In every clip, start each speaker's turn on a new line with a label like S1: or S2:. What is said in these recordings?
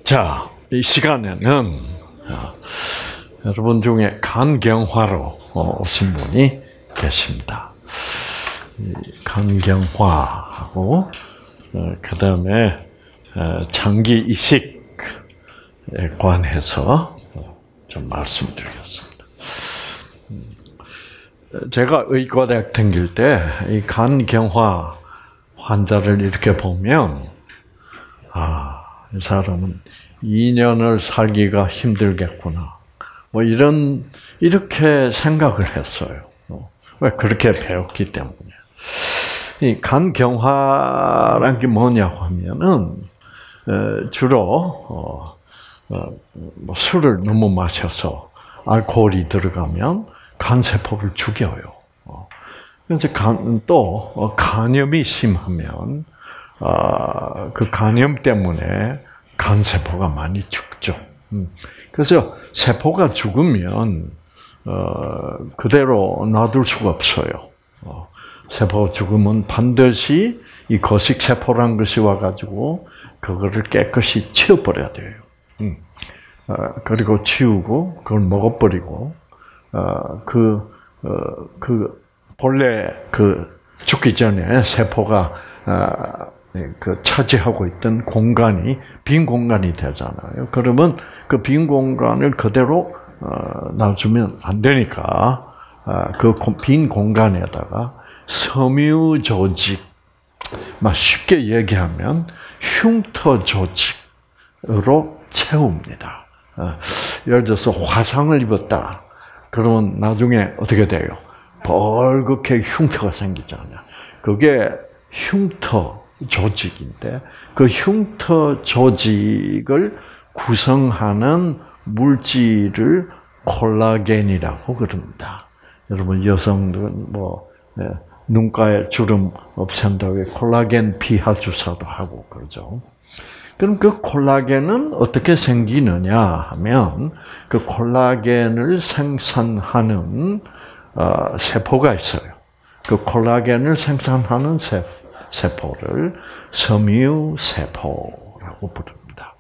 S1: 자, 이 시간에는 여러분 중에 간경화로 오신 분이 계십니다. 간경화하고 그 다음에 장기 이식에 관해서 좀 말씀드리겠습니다. 제가 의과대학 다닐 때 이 간경화 환자를 이렇게 보면 이 사람은 2년을 살기가 힘들겠구나. 뭐 이렇게 생각을 했어요. 왜 그렇게 배웠기 때문에. 이 간경화란 게 뭐냐고 하면은 주로 뭐 술을 너무 마셔서 알코올이 들어가면 간세포를 죽여요. 그래서 또 간염이 심하면 그 간염 때문에 간세포가 많이 죽죠. 그래서 세포가 죽으면 그대로 놔둘 수가 없어요. 세포가 죽으면 반드시 이 거식세포란 것이 와가지고 그거를 깨끗이 치워버려야 돼요. 그리고 치우고 그걸 먹어버리고 본래 죽기 전에 세포가 차지하고 있던 공간이 빈 공간이 되잖아요. 그러면 그 빈 공간을 그대로 놔주면 안 되니까 그 빈 공간에다가 섬유 조직, 쉽게 얘기하면 흉터 조직으로 채웁니다. 예를 들어서 화상을 입었다. 그러면 나중에 어떻게 돼요? 벌겋게 흉터가 생기잖아요. 그게 흉터 조직인데 그 흉터 조직을 구성하는 물질을 콜라겐이라고 그럽니다. 여러분 여성들은 눈가에 주름 없앤다고 콜라겐 피하 주사도 하고 그러죠. 그럼 그 콜라겐은 어떻게 생기느냐 하면 그 콜라겐을 생산하는 세포가 있어요. 그 콜라겐을 생산하는 세포를 섬유세포라고 부릅니다.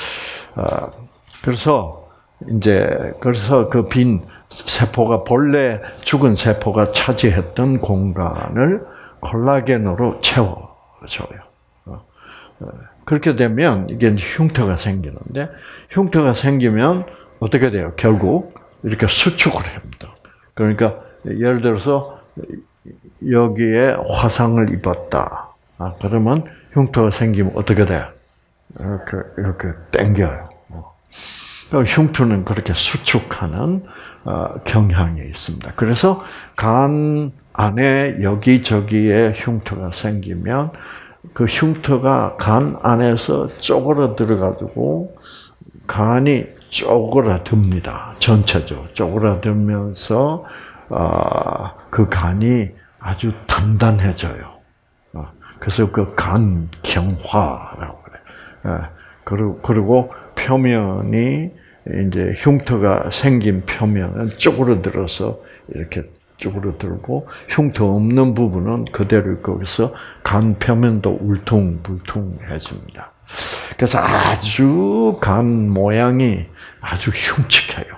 S1: 그래서 그 빈 세포가 본래 죽은 세포가 차지했던 공간을 콜라겐으로 채워줘요. 그렇게 되면 이게 흉터가 생기는데 흉터가 생기면 어떻게 돼요? 결국 이렇게 수축을 합니다. 그러니까 예를 들어서 여기에 화상을 입었다. 그러면 흉터가 생기면 어떻게 돼요? 이렇게 당겨요. 흉터는 그렇게 수축하는 경향이 있습니다. 그래서 간 안에 여기저기에 흉터가 생기면 그 흉터가 간 안에서 쪼그라들어가지고 간이 쪼그라듭니다. 전체적으로 쪼그라들면서 그 간이 아주 단단해져요. 그래서 그 간경화라고 그래요. 그리고 표면이 이제 흉터가 생긴 표면은 쪼그라들어서 이렇게 쪼그라들고 흉터 없는 부분은 그대로 거기서 간 표면도 울퉁불퉁해집니다. 그래서 아주 간 모양이 아주 흉측해요.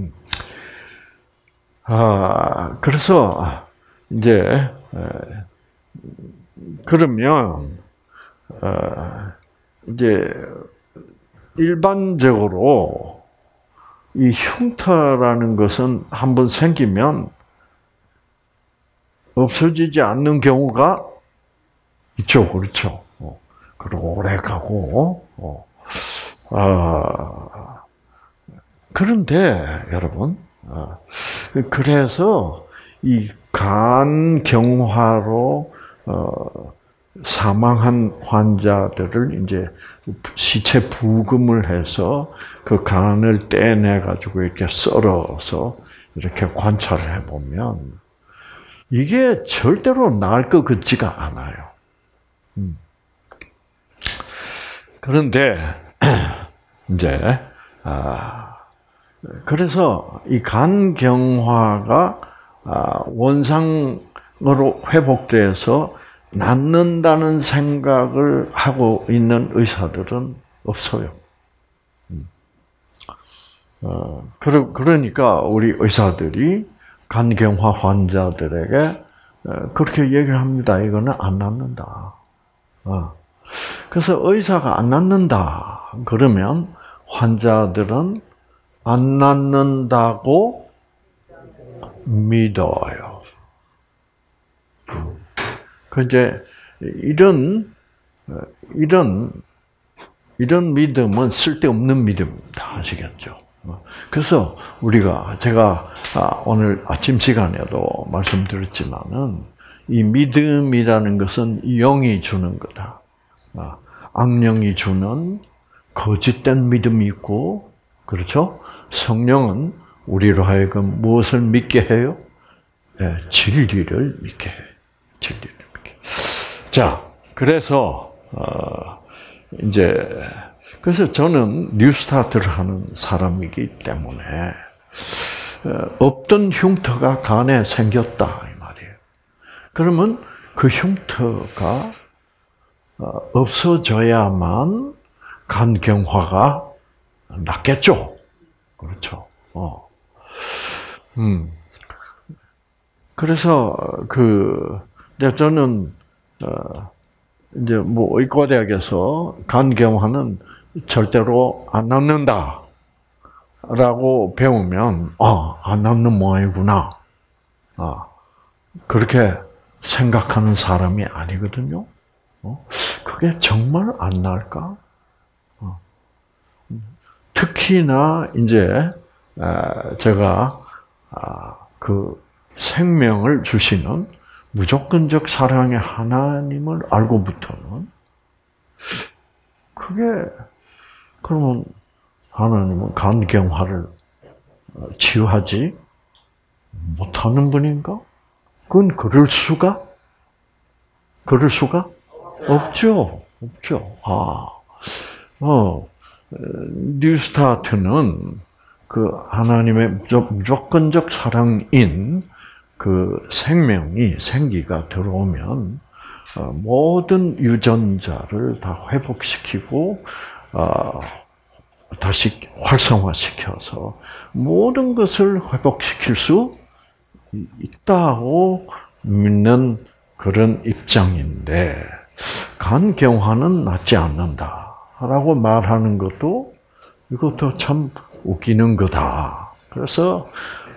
S1: 그래서 이제 그러면 이제 일반적으로 이 흉터라는 것은 한번 생기면 없어지지 않는 경우가 있죠, 그렇죠. 그리고 오래 가고. 그런데 여러분, 그래서 이 간경화로 사망한 환자들을 이제 시체 부검을 해서 그 간을 떼내 가지고 이렇게 썰어서 이렇게 관찰을 해 보면 이게 절대로 나을 것 같지가 않아요. 그런데 이제 그래서 이 간경화가 원상으로 회복돼서 낫는다는 생각을 하고 있는 의사들은 없어요. 그러니까 우리 의사들이 간경화 환자들에게 그렇게 얘기를 합니다. 이거는 안 낫는다. 그래서 의사가 안 낫는다. 그러면 환자들은 안 낫는다고 믿어요. 그 이제 이런 믿음은 쓸데없는 믿음입니다. 아시겠죠? 그래서 제가 오늘 아침 시간에도 말씀드렸지만은 이 믿음이라는 것은 영이 주는 거다. 악령이 주는 거짓된 믿음이 있고, 그렇죠? 성령은 우리로 하여금 무엇을 믿게 해요? 네, 진리를 믿게 해요. 진리를 믿게. 자, 그래서 그래서 저는 뉴스타트를 하는 사람이기 때문에 없던 흉터가 간에 생겼다 이 말이에요. 그러면 그 흉터가 없어져야만 간경화가 낫겠죠. 그렇죠. 그래서 저는 이제 뭐 의과대학에서 간경화는 절대로 안 낫는다라고 배우면 안 낫는 모양이구나. 그렇게 생각하는 사람이 아니거든요. 그게 정말 안 나을까? 특히나 이제 제가 그 생명을 주시는 무조건적 사랑의 하나님을 알고부터는 그러면 하나님은 간경화를 치유하지 못하는 분인가? 그건 그럴 수가 없죠. 뉴스타트는 그 하나님의 무조건적 사랑인 그 생기가 들어오면 모든 유전자를 다 회복시키고 다시 활성화시켜서 모든 것을 회복시킬 수 있다고 믿는 그런 입장인데 간경화는 낫지 않는다라고 말하는 이것도 참 웃기는 거다. 그래서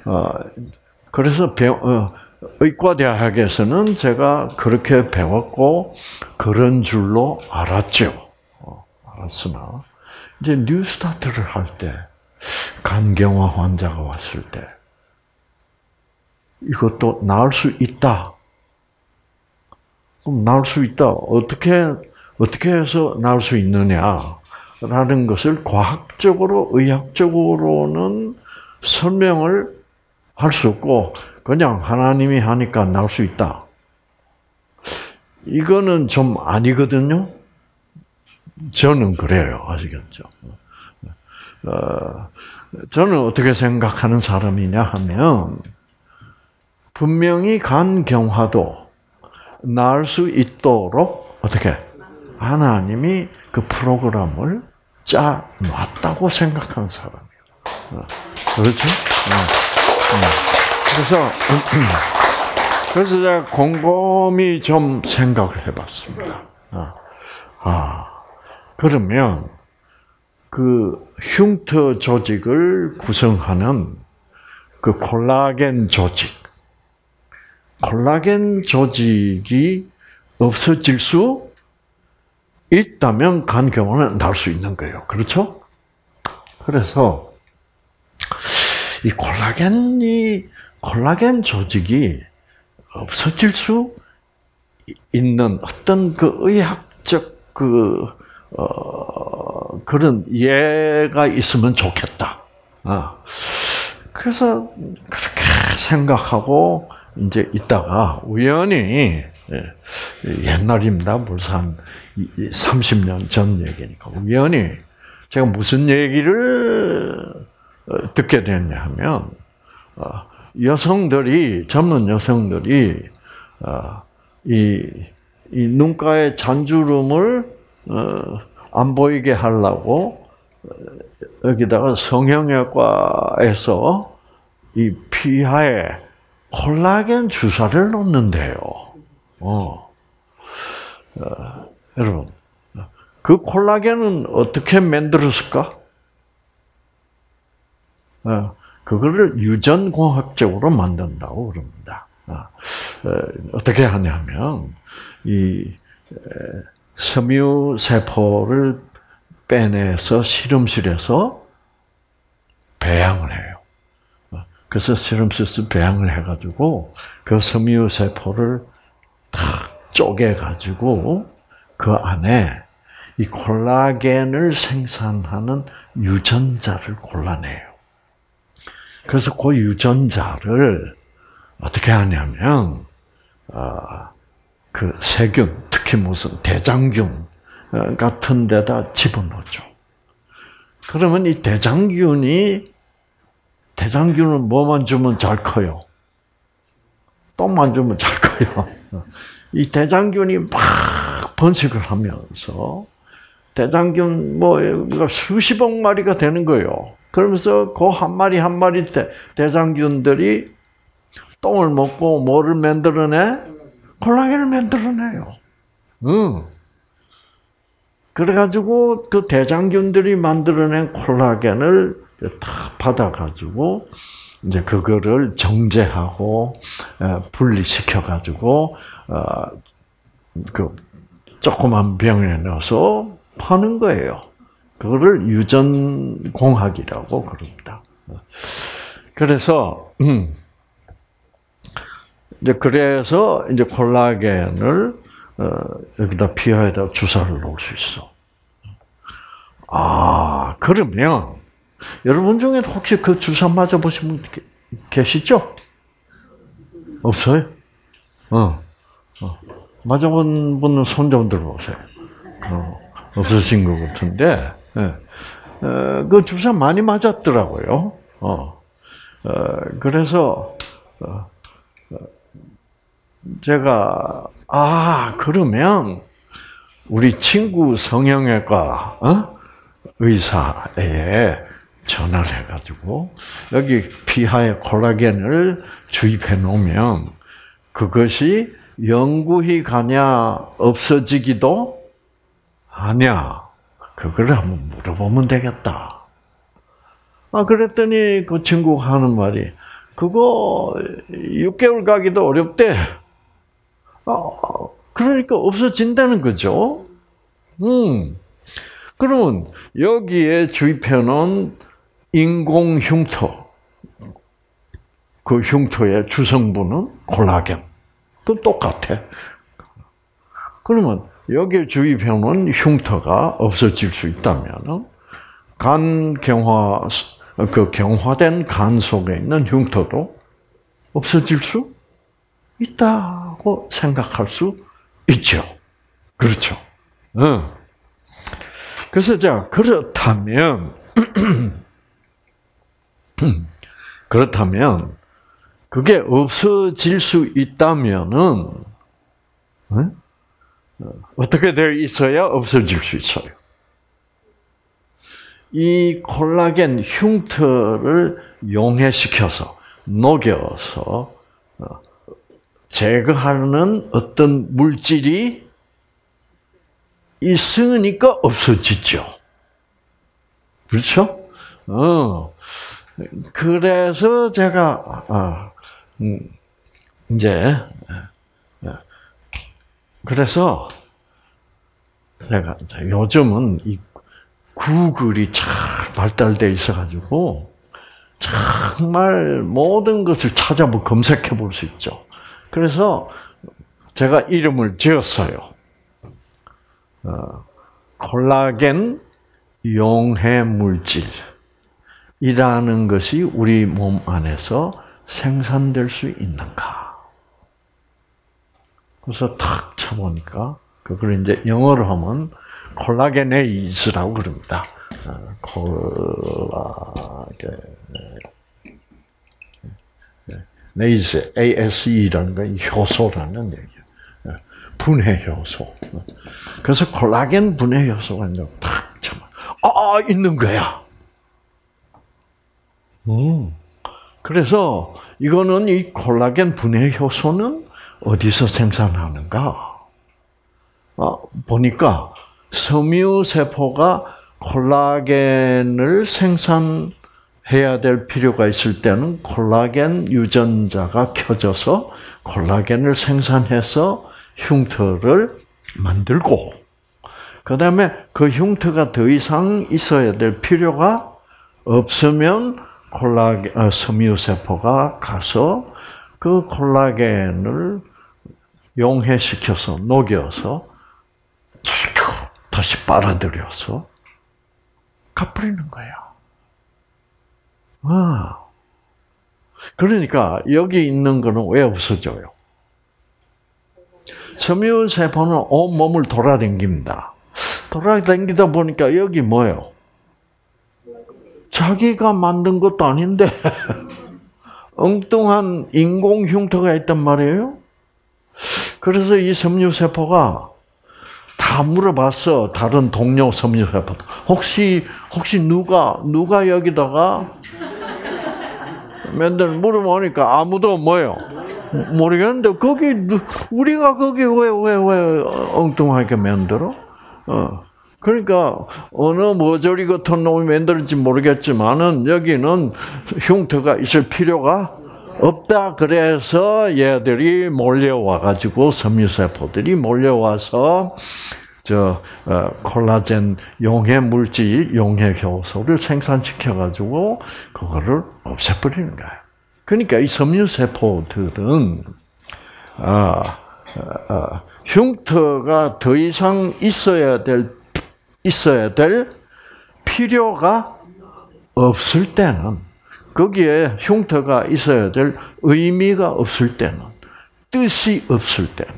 S1: 의과대학에서는 제가 그렇게 배웠고 그런 줄로 알았죠. 알았으나 이제 뉴스타트를 할 때 간경화 환자가 왔을 때 이것도 나을 수 있다. 그럼 나을 수 있다. 어떻게 해서 나을 수 있느냐라는 것을 과학적으로, 의학적으로는 설명을 할 수 없고 그냥 하나님이 하니까 나을 수 있다. 이거는 좀 아니거든요. 저는 그래요. 아시겠죠? 저는 어떻게 생각하는 사람이냐 하면 분명히 간경화도 나을 수 있도록 어떻게 하나님이 그 프로그램을 짜 놨다고 생각하는 사람이에요. 그렇죠? 그래서 제가 곰곰이 좀 생각을 해봤습니다. 그러면 그 흉터 조직을 구성하는 그 콜라겐 조직이 없어질 수 있다면 간경화는 나을 수 있는 거예요. 그렇죠? 그래서 이 콜라겐 조직이 없어질 수 있는 어떤 그 의학적 그런 예가 있으면 좋겠다. 그래서 그렇게 생각하고 이제 있다가 우연히 옛날입니다. 벌써 한 30년 전 얘기니까 우연히 제가 무슨 얘기를 듣게 됐냐 하면 젊은 여성들이 이 눈가의 잔주름을 안 보이게 하려고 여기다가 성형외과에서 이 피하에 콜라겐 주사를 놓는데요. 여러분, 그 콜라겐은 어떻게 만들었을까? 그거를 유전공학적으로 만든다고 그럽니다. 어떻게 하냐면, 이 섬유세포를 빼내서 실험실에서 배양을 해요. 그래서 실험실에서 배양을 해가지고 그 섬유세포를 탁 쪼개가지고 그 안에 이 콜라겐을 생산하는 유전자를 골라내요. 그래서 그 유전자를 어떻게 하냐면, 그 세균, 특히 무슨 대장균 같은 데다 집어넣죠. 그러면 이 대장균은 뭐만 주면 잘 커요? 똥만 주면 잘 커요. 이 대장균이 막 번식을 하면서 대장균 수십억 마리가 되는 거예요. 그러면서 그 한 마리 한 마리 대장균들이 똥을 먹고 뭐를 만들어내? 콜라겐을 만들어내요. 그래가지고 그 대장균들이 만들어낸 콜라겐을 다 받아가지고 이제 그거를 정제하고 분리시켜가지고 그 조그만 병에 넣어서 파는 거예요. 그거를 유전공학이라고 그럽니다. 그래서 그래서 콜라겐을 여기다 피하에다 주사를 놓을 수 있어. 그러면 여러분 중에 혹시 그 주사 맞아 보신 분 계시죠? 없어요? 맞아본 분은 손 좀 들어보세요. 없으신 것 같은데, 그 주사 많이 맞았더라고요. 그래서 제가 그러면 우리 친구 성형외과 의사에 전화를 해가지고 여기 피하에 콜라겐을 주입해 놓으면 그것이 영구히 가냐 없어지기도 하냐 그걸 한번 물어보면 되겠다. 그랬더니 그 친구가 하는 말이 그거 6개월 가기도 어렵대. 그러니까 없어진다는 거죠. 그러면 여기에 주입해놓은 인공 흉터, 그 흉터의 주성분은 콜라겐. 그건 똑같아. 그러면 여기에 주입해놓은 흉터가 없어질 수 있다면 경화된 간 속에 있는 흉터도 없어질 수 있다고 생각할 수 있죠. 그렇죠. 그래서 그렇다면 그게 없어질 수 있다면은 어떻게 되어 있어야 없어질 수 있어요? 이 콜라겐 흉터를 용해시켜서 녹여서 제거하는 어떤 물질이 있으니까 없어지죠. 그렇죠? 그래서 제가 그래서 내가 요즘은 이 구글이 잘 발달돼 있어가지고 정말 모든 것을 찾아보고 검색해 볼 수 있죠. 그래서 제가 이름을 지었어요. 콜라겐 용해 물질이라는 것이 우리 몸 안에서 생산될 수 있는가? 그래서 탁 쳐보니까 그걸 이제 영어로 하면 콜라게네이즈라고 그럽니다. 네이즈, ASE라는 건 효소라는 얘기예요. 분해 효소. 그래서 콜라겐 분해 효소가 이제 탁 쳐봐. 있는 거야. 그래서 이거는 이 콜라겐 분해 효소는 어디서 생산하는가? 보니까 섬유세포가 콜라겐을 생산해야 될 필요가 있을 때는 콜라겐 유전자가 켜져서 콜라겐을 생산해서 흉터를 만들고, 그 다음에 그 흉터가 더 이상 있어야 될 필요가 없으면 섬유세포가 가서 그 콜라겐을 용해시켜서 녹여서 다시 빨아들여서 갚아버리는 거예요. 그러니까 여기 있는 거는 왜 없어져요? 섬유세포는 온몸을 돌아다닙니다. 돌아다니다 보니까 여기 뭐예요? 자기가 만든 것도 아닌데 엉뚱한 인공 흉터가 있단 말이에요. 그래서 이 섬유세포가 다 물어봤어. 다른 동료 섬유세포. 혹시 누가 여기다가 맨날 물어보니까 아무도 뭐예요? 모르겠는데 거기 우리가 거기 왜 엉뚱하게 만들어? 그러니까 어느 머저리 같은 놈이 만들었지 모르겠지만은 여기는 흉터가 있을 필요가 없다. 그래서 얘들이 몰려와 가지고 섬유세포들이 몰려와서 콜라겐 용해 물질, 용해 효소를 생산시켜 가지고 그거를 없애버리는 거예요. 그러니까 이 섬유세포들은 흉터가 더 이상 있어야 될 필요가 없을 때는, 거기에 흉터가 있어야 될 의미가 없을 때는, 뜻이 없을 때는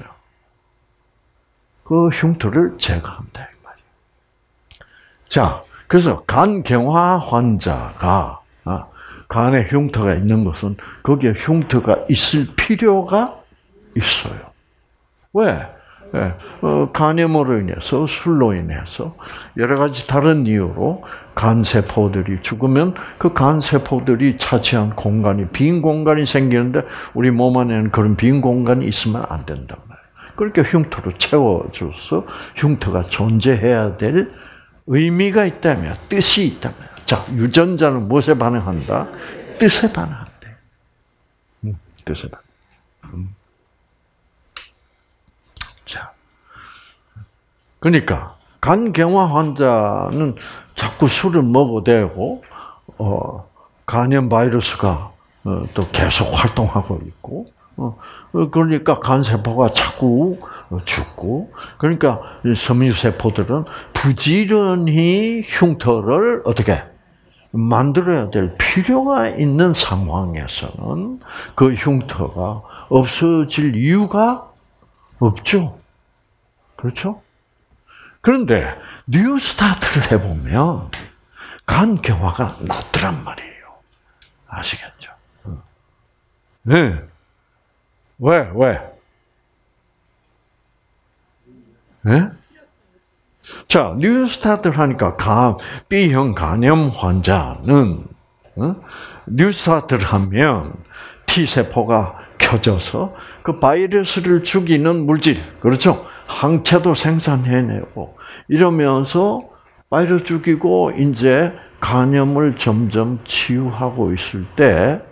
S1: 그 흉터를 제거한다 이 말이에요. 자, 그래서 간경화 환자가 간에 흉터가 있는 것은 거기에 흉터가 있을 필요가 있어요. 왜? 간염으로 인해서, 술로 인해서, 여러 가지 다른 이유로 간세포들이 죽으면 그 간세포들이 차지한 공간이, 빈 공간이 생기는데 우리 몸 안에는 그런 빈 공간이 있으면 안 된단 말이에요. 그렇게 흉터로 채워줘서 흉터가 존재해야 될 의미가 있다면, 뜻이 있다면. 자, 유전자는 무엇에 반응한다? 뜻에 반응한대. 뜻에 반응. 자, 그러니까 간경화 환자는 자꾸 술을 먹어대고 간염 바이러스가 또 계속 활동하고 있고, 그러니까 간세포가 자꾸 죽고, 그러니까 섬유세포들은 부지런히 흉터를 어떻게 만들어야 될 필요가 있는 상황에서는 그 흉터가 없어질 이유가 없죠. 그렇죠? 그런데 뉴스타트를 해보면 간경화가 낫더란 말이에요. 아시겠죠? 네. 왜? 네? 자, 뉴스타트를 하니까 B형 간염 환자는 뉴스타트를 하면 T세포가 켜져서 그 바이러스를 죽이는 물질, 그렇죠? 항체도 생산해내고 이러면서 바이러스 죽이고 이제 간염을 점점 치유하고 있을 때,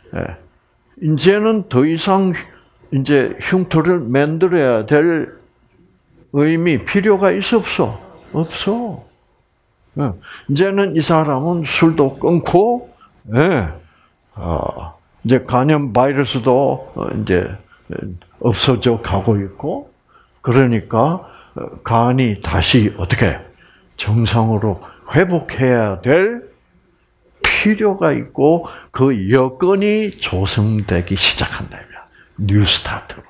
S1: 이제는 더 이상 이제 흉터를 만들어야 될 의미, 필요가 있어 없어? 없어. 이제는 이 사람은 술도 끊고, 이제 간염 바이러스도 이제 없어져 가고 있고, 그러니까 간이 다시 어떻게 정상으로 회복해야 될 필요가 있고 그 여건이 조성되기 시작한다. 뉴스타트로.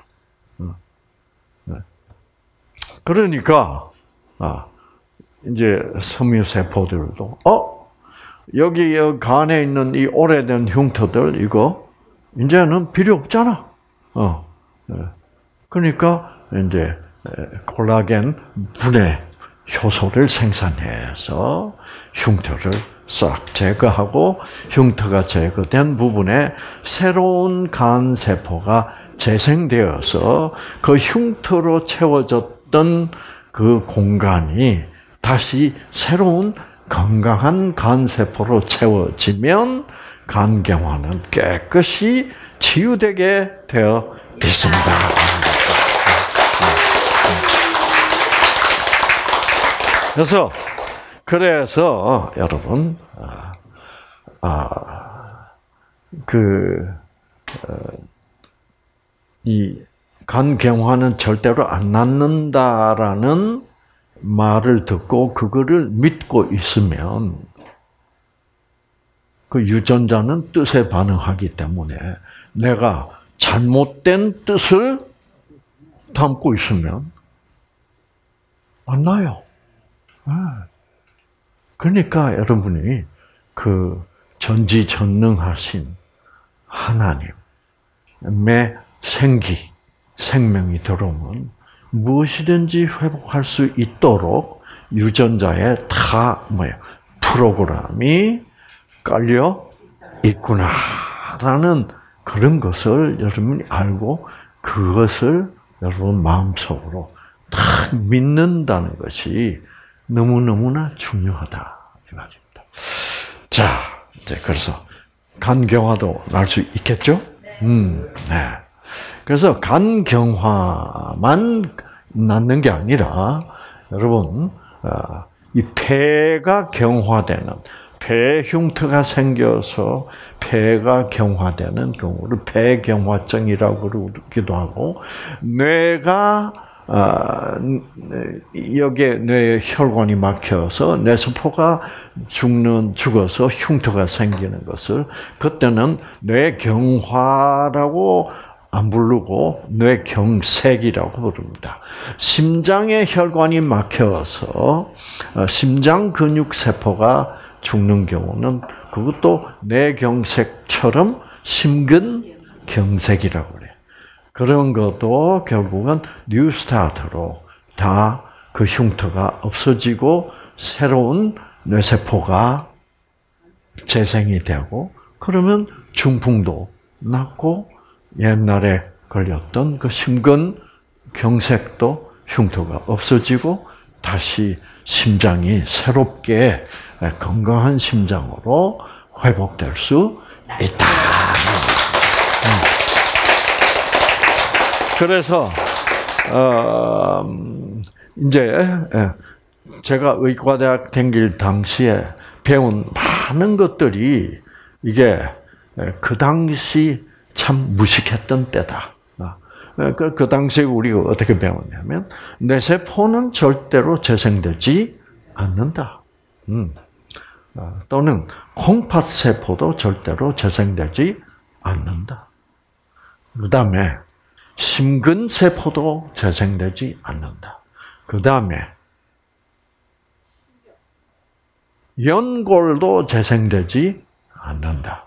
S1: 그러니까 이제 섬유세포들도 여기 간에 있는 이 오래된 흉터들 이거 이제는 필요 없잖아. 그러니까 이제 콜라겐 분해 효소를 생산해서 흉터를 싹 제거하고 흉터가 제거된 부분에 새로운 간세포가 재생되어서 그 흉터로 채워졌던 그 공간이 다시 새로운 건강한 간세포로 채워지면 간경화는 깨끗이 치유되게 되어 있습니다. 그래서 여러분 이 간경화는 절대로 안 낫는다라는 말을 듣고 그거를 믿고 있으면 그 유전자는 뜻에 반응하기 때문에 내가 잘못된 뜻을 담고 있으면 안 나요. 그러니까 여러분이 그 전지전능하신 하나님의 생명이 들어오면 무엇이든지 회복할 수 있도록 유전자에 프로그램이 깔려 있구나라는 그런 것을 여러분이 알고 그것을 여러분 마음속으로 딱 믿는다는 것이 너무너무나 중요하다 이 말입니다. 자, 이제 그래서 간경화도 날 수 있겠죠? 네. 그래서 간경화만 낫는 게 아니라 여러분 이 폐가 경화되는 폐 흉터가 생겨서 폐가 경화되는 경우를 폐경화증이라고 그러기도 하고 뇌가 여기에 뇌에 혈관이 막혀서 뇌세포가 죽어서 흉터가 생기는 것을 그때는 뇌경화라고 안 부르고 뇌경색이라고 부릅니다. 심장에 혈관이 막혀서 심장 근육 세포가 죽는 경우는 그것도 뇌경색처럼 심근경색이라고 그래요. 그런 것도 결국은 뉴스타트로 다 그 흉터가 없어지고 새로운 뇌세포가 재생이 되고 그러면 중풍도 낫고 옛날에 걸렸던 그 심근경색도 흉터가 없어지고 다시 심장이 새롭게 건강한 심장으로 회복될 수 있다. 그래서 이제 제가 의과대학 다닐 당시에 배운 많은 것들이 이게 그 당시 참 무식했던 때다. 그 당시에 우리가 어떻게 배웠냐면 뇌세포는 절대로 재생되지 않는다. 또는 콩팥세포도 절대로 재생되지 않는다. 그 다음에 심근세포도 재생되지 않는다. 그 다음에 연골도 재생되지 않는다.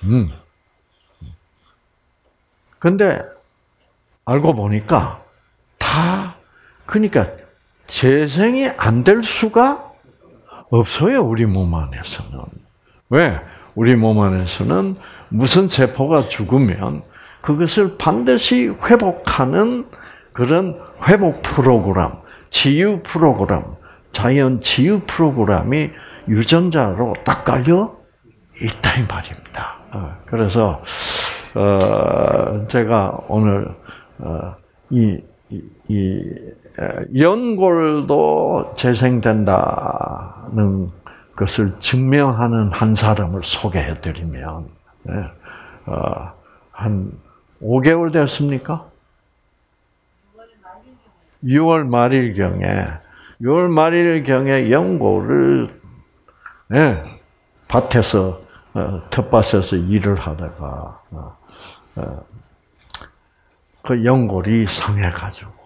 S1: 근데 알고 보니까 그러니까 재생이 안 될 수가 없어요, 우리 몸 안에서는. 왜? 우리 몸 안에서는 무슨 세포가 죽으면 그것을 반드시 회복하는 그런 회복 프로그램, 치유 프로그램, 자연 치유 프로그램이 유전자로 딱 깔려 있다 이 말입니다. 그래서 제가 오늘 이 연골도 재생된다는 것을 증명하는 한 사람을 소개해드리면 한 5개월 됐습니까? 6월 말일경에 연골을 밭에서 텃밭에서 일을 하다가 그 연골이 상해가지고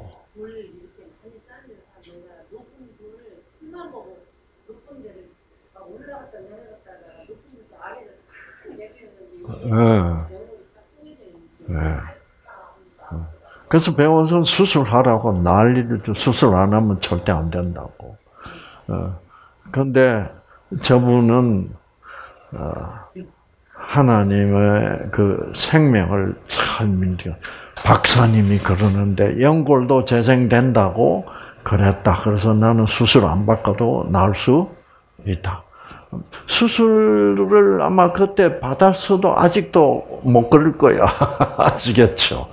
S1: 그래서 병원에서 수술하라고 난리를 수술 안 하면 절대 안 된다고. 그런데 저분은 하나님의 그 생명을 참 박사님이 그러는데 연골도 재생된다고 그랬다. 그래서 나는 수술 안 받고도 나을 수 있다. 수술을 아마 그때 받았어도 아직도 못 그럴 거야. 아시겠죠?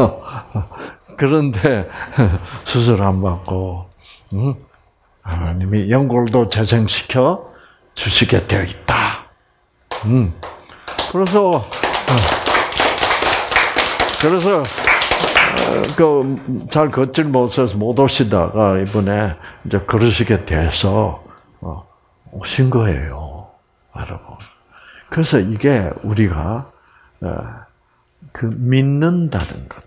S1: 그런데 수술 안 받고 하나님이 연골도 재생시켜 주시게 되어 있다. 그래서 잘 걷질 못해서 못 오시다가 이번에 이제 걸으시게 돼서 오신 거예요, 여러분. 그래서 이게 우리가 그 믿는다는 것,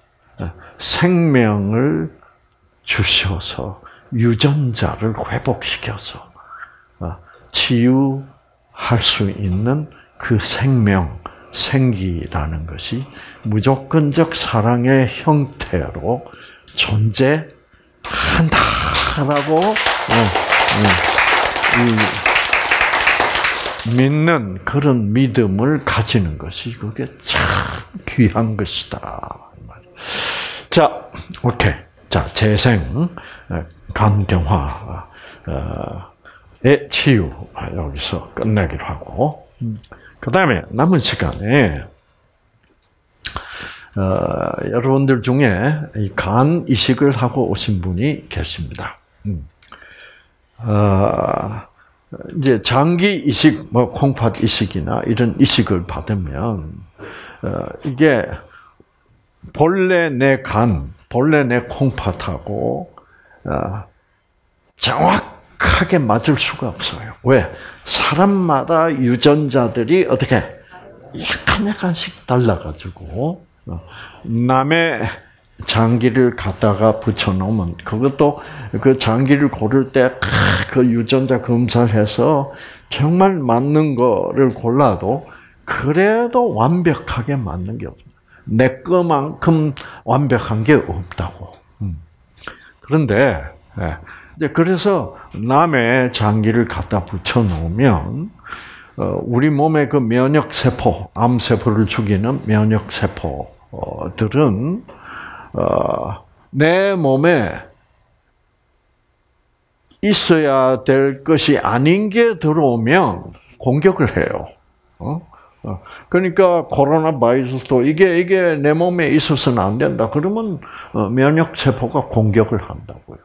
S1: 생명을 주셔서 유전자를 회복시켜서 치유할 수 있는 그 생기라는 것이 무조건적 사랑의 형태로 존재한다라고 믿는 그런 믿음을 가지는 것이 그게 참 귀한 것이다. 자, 오케이. 자, 재생, 간경화의 치유 여기서 끝내기로 하고, 그 다음에 남은 시간에 여러분들 중에 이 간 이식을 하고 오신 분이 계십니다. 이제 장기 이식, 뭐 콩팥 이식이나 이런 이식을 받으면 이게 본래 내 간, 본래 내 콩팥하고 정확하게 맞을 수가 없어요. 왜? 사람마다 유전자들이 어떻게 약간씩 달라가지고 남의 장기를 갖다가 붙여놓으면 그것도 그 장기를 고를 때 그 유전자 검사를 해서 정말 맞는 거를 골라도 그래도 완벽하게 맞는 게 없어요. 내 거만큼 완벽한 게 없다고. 그런데 이제 그래서 남의 장기를 갖다 붙여놓으면 우리 몸의 그 면역 세포, 암 세포를 죽이는 면역 세포들은 내 몸에 있어야 될 것이 아닌 게 들어오면 공격을 해요. 그러니까 코로나 바이러스도 이게 내 몸에 있어서는 안 된다. 그러면 면역 세포가 공격을 한다고요.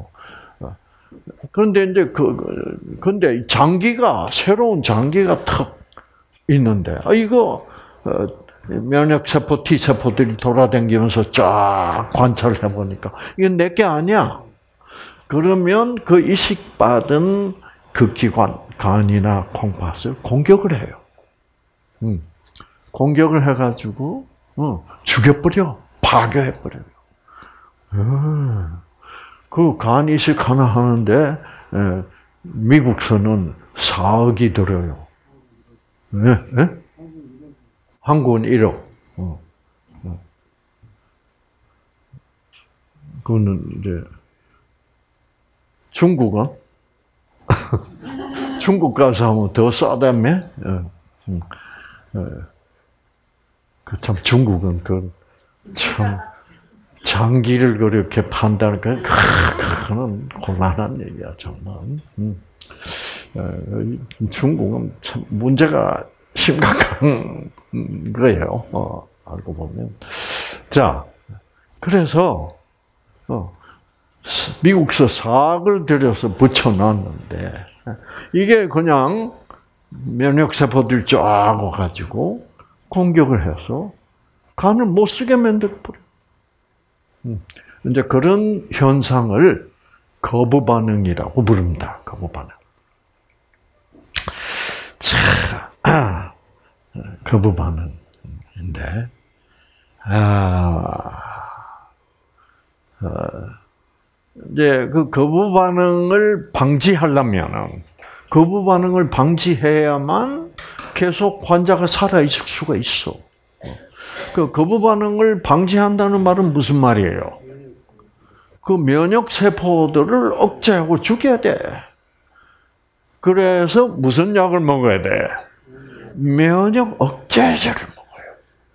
S1: 그런데 이제 근데 장기가 새로운 장기가 턱 있는데 이거 면역 세포 T 세포들이 돌아다니면서 쫙 관찰을 해보니까 이건 내게 아니야. 그러면 그 이식받은 그 기관, 간이나 콩팥을 공격을 해요. 공격을 해가지고 죽여버려, 파괴해버려요. 그 간 이식 하나 하는데 미국서는 4억이 들어요. 네? 네? 한국은 1억. 그거는 이제 중국은 중국 가서 하면 더 싸다며. 그 참 중국은 그 참 장기를 그렇게 판다는 건 그는 곤란한 얘기야 정말. 중국은 참 문제가 심각한 거예요. 알고 보면. 자, 그래서 미국서 4억을 들여서 붙여놨는데 이게 그냥 면역세포들 쫙 와가지고 공격을 해서 간을 못 쓰게 만들어버려. 이제 그런 현상을 거부 반응이라고 부릅니다. 거부 반응. 자, 거부 반응인데, 이제 그 거부 반응을 방지하려면은 거부 반응을 방지해야만 계속 환자가 살아 있을 수가 있어. 그 거부 반응을 방지한다는 말은 무슨 말이에요? 그 면역 세포들을 억제하고 죽여야 돼. 그래서 무슨 약을 먹어야 돼? 면역 억제제를 먹어요.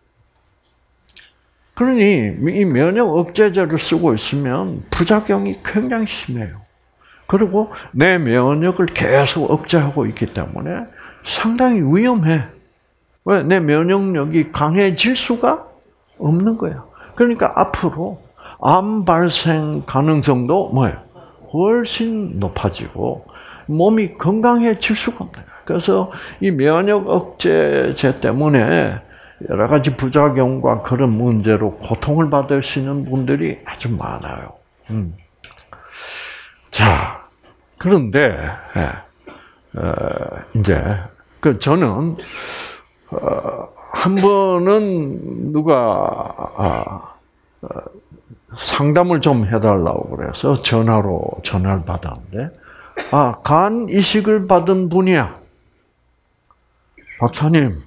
S1: 그러니 이 면역 억제제를 쓰고 있으면 부작용이 굉장히 심해요. 그리고 내 면역을 계속 억제하고 있기 때문에 상당히 위험해. 왜? 내 면역력이 강해질 수가 없는 거야. 그러니까 앞으로 암 발생 가능성도 뭐예요? 훨씬 높아지고 몸이 건강해질 수가 없는 거야. 그래서 이 면역 억제제 때문에 여러 가지 부작용과 그런 문제로 고통을 받으시는 분들이 아주 많아요. 자, 그런데 이제 저는 한 번은 누가 상담을 좀 해달라고 그래서 전화를 받았는데, 간 이식을 받은 분이야. 박사님,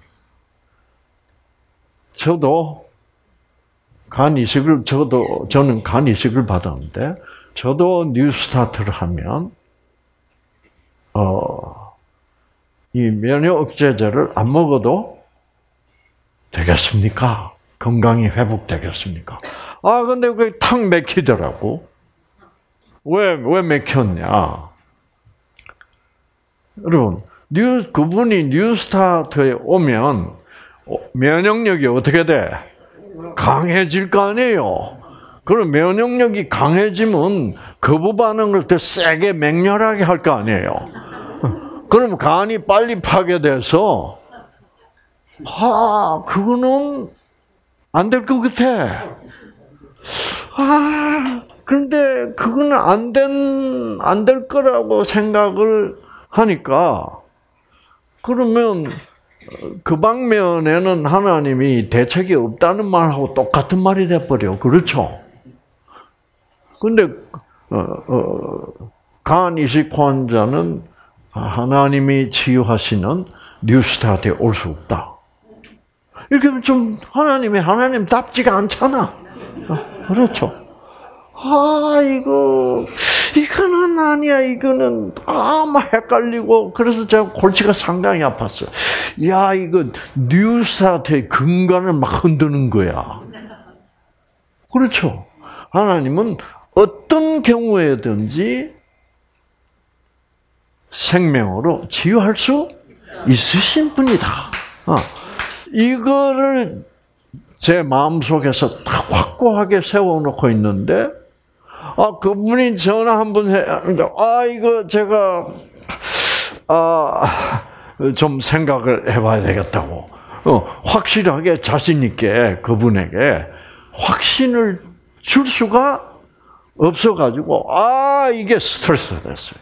S1: 저는 간 이식을 받았는데, 저도 뉴스타트를 하면, 이 면역 억제제를 안 먹어도 되겠습니까? 건강이 회복되겠습니까? 근데 그게 탁 맥히더라고. 왜 맥혔냐? 여러분, 그분이 뉴스타트에 오면 면역력이 어떻게 돼? 강해질 거 아니에요. 그럼 면역력이 강해지면 거부 반응을 더 세게 맹렬하게 할 거 아니에요. 그럼 간이 빨리 파괴돼서 그거는 안 될 것 같아. 그런데 그거는 안 될 거라고 생각을 하니까, 그러면 그 방면에는 하나님이 대책이 없다는 말하고 똑같은 말이 돼버려. 그렇죠? 근데, 간 이식 환자는 하나님이 치유하시는 뉴스타트에 올 수 없다. 이렇게 하면 좀 하나님답지가 않잖아. 그렇죠? 이거는 아니야. 이거는 막 헷갈리고, 그래서 제가 골치가 상당히 아팠어요. 이거 뉴스타트의 근간을 막 흔드는 거야. 그렇죠? 하나님은 어떤 경우에든지 생명으로 치유할 수 있으신 분이다. 이거를 제 마음속에서 딱 확고하게 세워놓고 있는데, 그분이 전화 한번 이거 제가 좀 생각을 해봐야 되겠다고 확실하게 자신 있게 그분에게 확신을 줄 수가 없어가지고 이게 스트레스가 됐어요.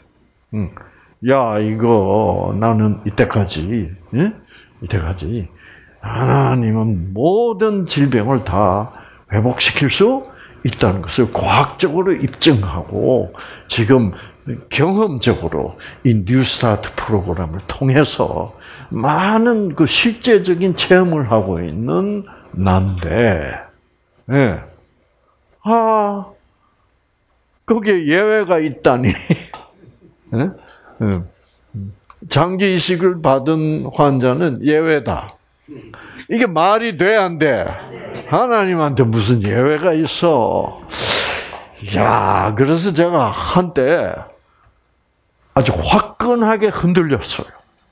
S1: 이거 나는 이때까지 하나님은 모든 질병을 다 회복시킬 수 있다는 것을 과학적으로 입증하고 지금 경험적으로 이 뉴스타트 프로그램을 통해서 많은 그 실제적인 체험을 하고 있는 난데, 거기에 예외가 있다니. 장기 이식을 받은 환자는 예외다. 이게 말이 돼, 안 돼? 하나님한테 무슨 예외가 있어? 그래서 제가 한때 아주 화끈하게 흔들렸어요.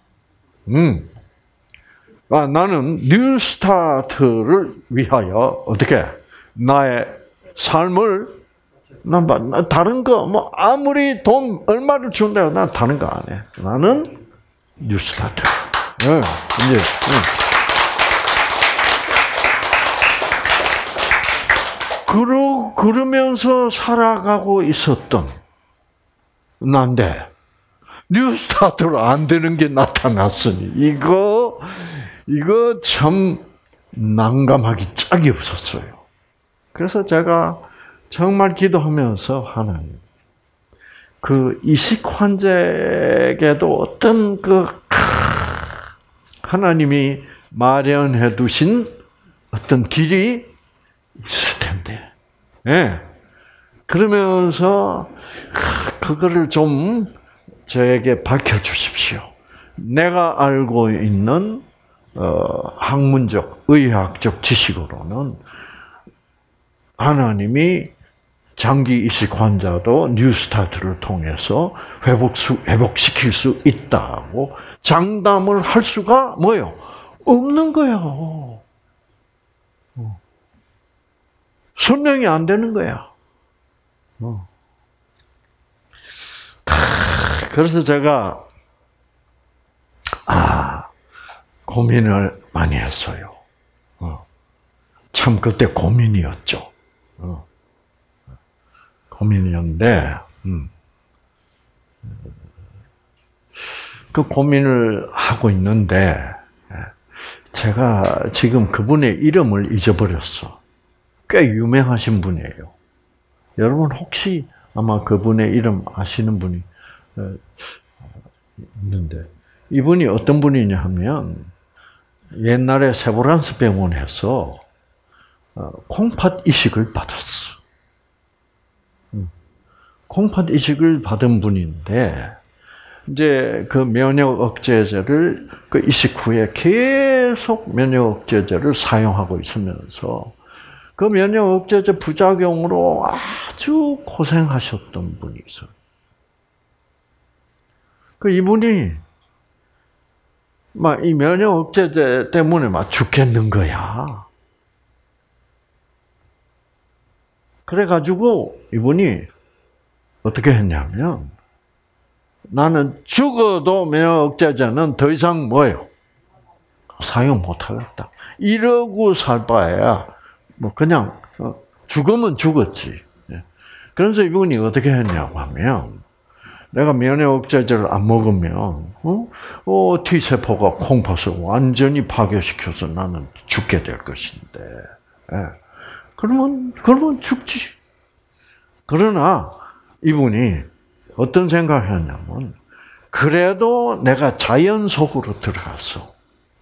S1: 나는 뉴스타트를 위하여 어떻게 나의 삶을 다른 거 아무리 돈 얼마를 준다고 난 다른 거 안 해. 나는 뉴스타트. 그러면서 살아가고 있었던 난데 뉴스타트로 안 되는 게 나타났으니 이거 참 난감하기 짝이 없었어요. 그래서 제가 정말 기도하면서 하나님, 그 이식 환자에게도 어떤 하나님이 마련해 두신 어떤 길이 있을 텐데, 그러면서 그거를 좀 저에게 밝혀주십시오. 내가 알고 있는 학문적, 의학적 지식으로는 하나님이 장기 이식 환자도 뉴스타트를 통해서 회복시킬 수 있다고 장담을 할 수가 뭐예요? 없는 거예요. 설명이 안 되는 거야. 그래서 제가 고민을 많이 했어요. 참 그때 고민이었죠. 고민이었는데 그 고민을 하고 있는데 제가 지금 그분의 이름을 잊어버렸어. 꽤 유명하신 분이에요. 여러분 혹시 아마 그분의 이름 아시는 분이 있는데 이분이 어떤 분이냐 하면 옛날에 세브란스 병원에서 콩팥 이식을 받았어. 콩팥 이식을 받은 분인데 이제 그 면역 억제제를 그 이식 후에 계속 면역 억제제를 사용하고 있으면서 그 면역 억제제 부작용으로 아주 고생하셨던 분이 있어요. 그 이분이 막 이 면역 억제제 때문에 막 죽겠는 거야. 그래가지고 이분이 어떻게 했냐면 나는 죽어도 면역 억제제는 더 이상 뭐예요? 사용 못하겠다. 이러고 살 바에야 뭐 그냥 죽으면 죽었지. 그래서 이분이 어떻게 했냐고 하면 내가 면역 억제제를 안 먹으면 T 세포가 콩팥을 완전히 파괴시켜서 나는 죽게 될 것인데. 그러면 죽지. 그러나 이분이 어떤 생각을 했냐면 그래도 내가 자연 속으로 들어가서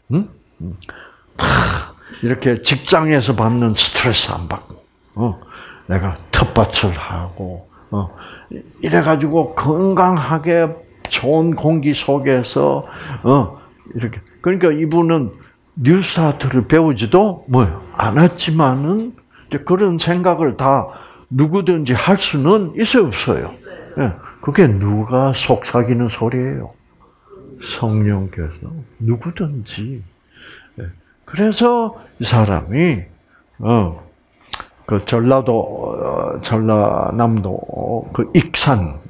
S1: 이렇게 직장에서 받는 스트레스 안 받고 내가 텃밭을 하고 이래가지고 건강하게 좋은 공기 속에서 이렇게 그러니까 이분은 뉴스타트를 배우지도 안 했지만은 그런 생각을 다 누구든지 할 수는 있어요, 없어요? 그게 누가 속삭이는 소리예요? 성령께서 누구든지. 그래서 이 사람이 그 전라남도 그 익산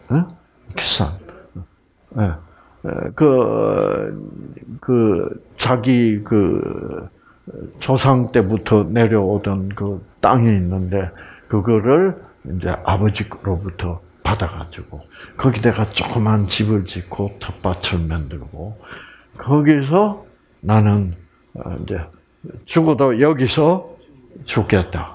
S1: 자기 그 조상 때부터 내려오던 그 땅이 있는데 그거를 이제 아버지로부터 받아가지고 거기다가 조그만 집을 짓고 텃밭을 만들고 거기서 나는 이제 죽어도 여기서 죽겠다.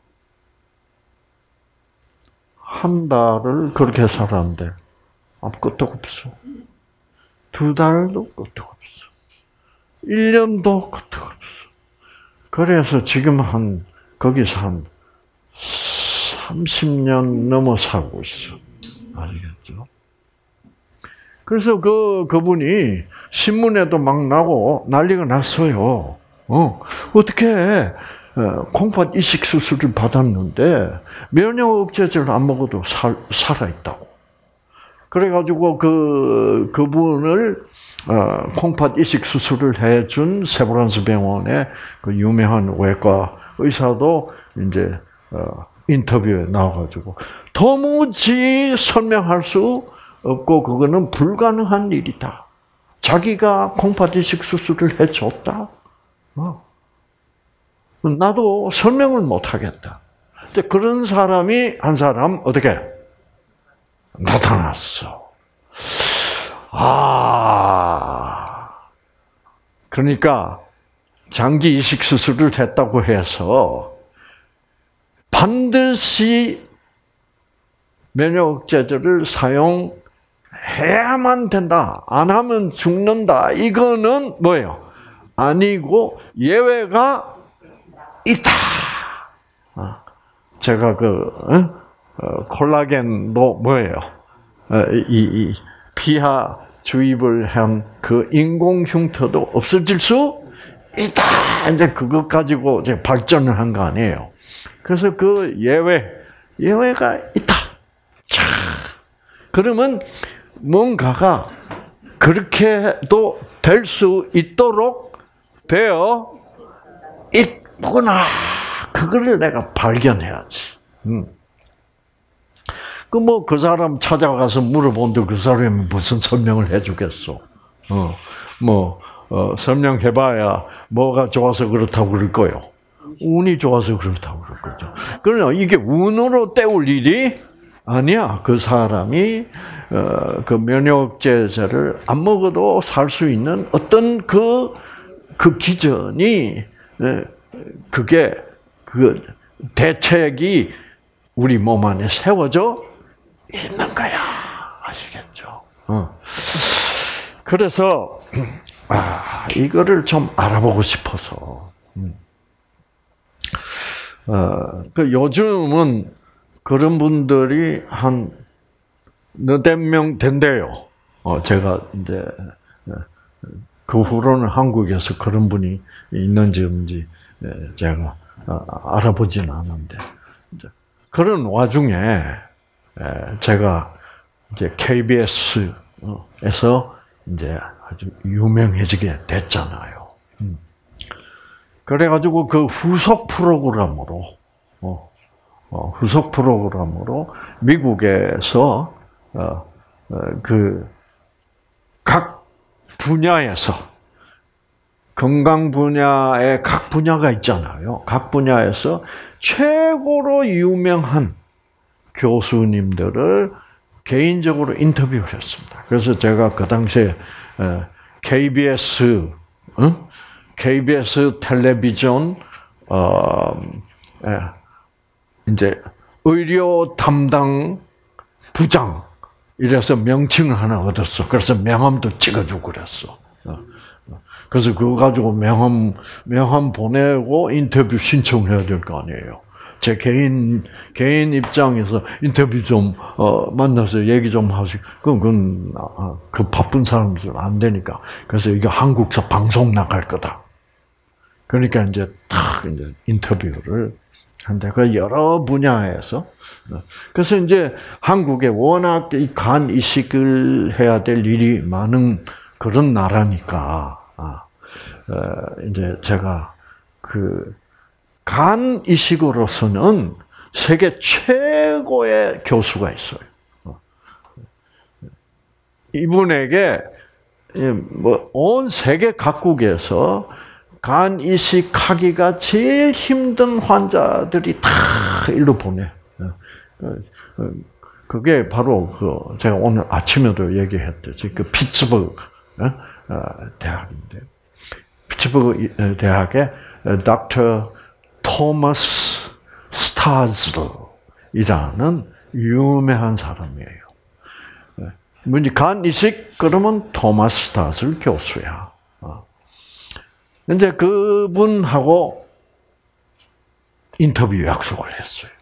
S1: 한 달을 그렇게 살았는데 아무것도 없어. 2달도 끝도 없어. 1년도 끝도 없어. 그래서 지금 거기서 한 30년 넘어 살고 있어. 아시겠죠? 그래서 그분이 신문에도 막 나고 난리가 났어요. 어떻게 콩팥 이식 수술을 받았는데 면역 억제제를 안 먹어도 살아 있다고. 그래가지고 그분을 콩팥 이식 수술을 해준 세브란스 병원의 그 유명한 외과 의사도 이제 인터뷰에 나와가지고 도무지 설명할 수 없고 그거는 불가능한 일이다. 자기가 콩팥 이식 수술을 해줬다. 나도 설명을 못하겠다. 그런 사람이 한 사람 어떻게 나타났어. 그러니까 장기 이식 수술을 했다고 해서 반드시 면역 억제제를 사용해야만 된다. 안 하면 죽는다. 이거는 뭐예요? 아니고 예외가 있다. 제가 콜라겐도 뭐예요? 피하 주입을 한 그 인공 흉터도 없어질 수 있다. 이제 그것 가지고 이제 발전을 한 거 아니에요. 그래서 그 예외가 있다. 자, 그러면 뭔가가 그렇게도 될 수 있도록 되어 있구나. 그걸 내가 발견해야지. 그 사람 찾아가서 물어본데 그 사람이 무슨 설명을 해주겠어? 설명해봐야 뭐가 좋아서 그렇다고 그럴 거요. 운이 좋아서 그렇다고 그럴 거죠. 그러나 이게 운으로 때울 일이 아니야. 그 사람이 그 면역제제를 안 먹어도 살 수 있는 어떤 그 기전이 그게 그 대책이 우리 몸 안에 세워져 있는 거야. 아시겠죠? 그래서 이거를 좀 알아보고 싶어서 그 요즘은 그런 분들이 한 너댓 명 된대요. 제가 이제 그 후로는 한국에서 그런 분이 있는지 없는지 제가 알아보진 않았는데 그런 와중에 제가 이제 KBS에서 이제 아주 유명해지게 됐잖아요. 그래가지고 그 후속 프로그램으로 미국에서 그 각 분야에서 건강 분야의 각 분야가 있잖아요. 각 분야에서 최고로 유명한 교수님들을 개인적으로 인터뷰를 했습니다. 그래서 제가 그 당시에 KBS 텔레비전 이제 의료 담당 부장 이래서 명칭을 하나 얻었어. 그래서 명함도 찍어주고 그랬어. 그래서 그거 가지고 명함 보내고 인터뷰 신청해야 될 거 아니에요. 제 개인 입장에서 인터뷰 좀 만나서 얘기 좀 하시고 그건 그 바쁜 사람들 안 되니까. 그래서 이게 한국서 방송 나갈 거다. 그러니까 이제 탁 이제 인터뷰를 한데 그 여러 분야에서 그래서 이제 한국에 워낙 이 간 이식을 해야 될 일이 많은 그런 나라니까 이제 제가 그 간 이식으로서는 세계 최고의 교수가 있어요. 이분에게 온 세계 각국에서 간 이식하기가 제일 힘든 환자들이 다 일로 보내. 그게 바로 제가 오늘 아침에도 얘기했듯이 그 피츠버그 대학인데, 피츠버그 대학의 닥터 토마스 스타즐이라는 유명한 사람이에요. 간 이식 그러면 토마스 스타즐 교수야. 이제 그분하고 인터뷰 약속을 했어요.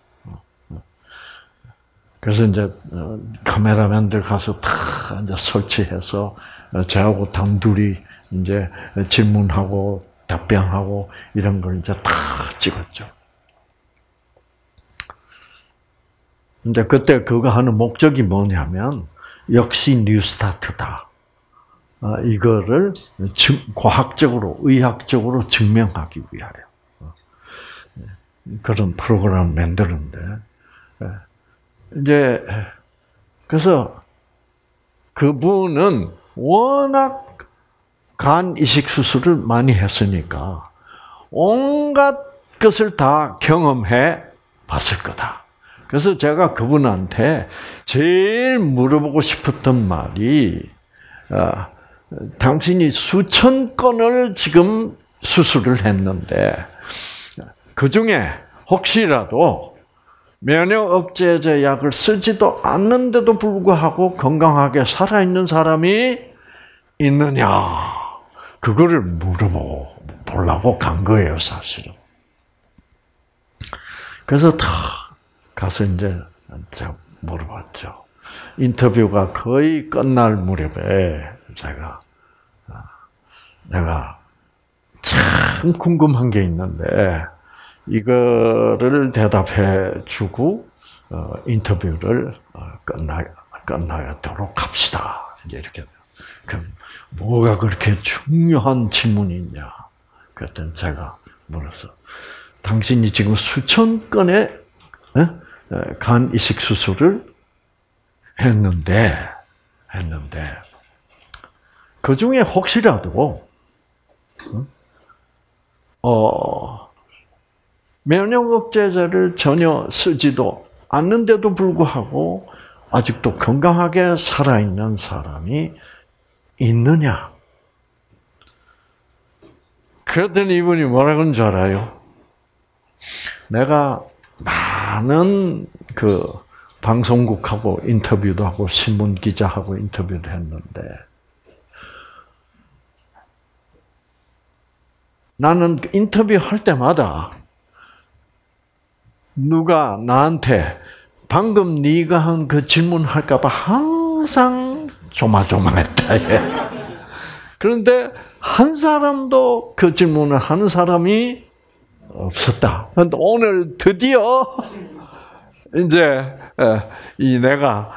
S1: 그래서 이제 카메라맨들 가서 다 이제 설치해서 저하고 단둘이 이제 질문하고 답변하고 이런 걸 이제 다 찍었죠. 이제 그때 그거 하는 목적이 뭐냐면 역시 뉴스타트다. 이거를 과학적으로, 의학적으로 증명하기 위하여 그런 프로그램을 만드는데 이제 그래서 그분은 워낙 간 이식 수술을 많이 했으니까 온갖 것을 다 경험해 봤을 거다. 그래서 제가 그분한테 제일 물어보고 싶었던 말이 당신이 수천 건을 지금 수술을 했는데 그 중에 혹시라도 면역 억제제 약을 쓰지도 않는데도 불구하고 건강하게 살아있는 사람이 있느냐? 그거를 물어보려고 간 거예요, 사실은. 그래서 다 가서 이제 제가 물어봤죠. 인터뷰가 거의 끝날 무렵에 내가 참 궁금한 게 있는데 이거를 대답해 주고 인터뷰를 끝나도록 합시다. 이렇게. 그럼 뭐가 그렇게 중요한 질문이 있냐? 그랬더니 제가 물었어. 당신이 지금 수천 건의 간 이식 수술을 했는데 그 중에 혹시라도 면역 억제제를 전혀 쓰지도 않는데도 불구하고 아직도 건강하게 살아있는 사람이 있느냐? 그랬더니 이분이 뭐라고 하는 줄 알아요? 내가 많은 그 방송국하고 인터뷰도 하고 신문 기자하고 인터뷰를 했는데 나는 인터뷰할 때마다 누가 나한테 방금 네가 한 그 질문 할까 봐 항상 조마조마했다. 그런데 한 사람도 그 질문을 하는 사람이 없었다. 그런데 오늘 드디어 이제 내가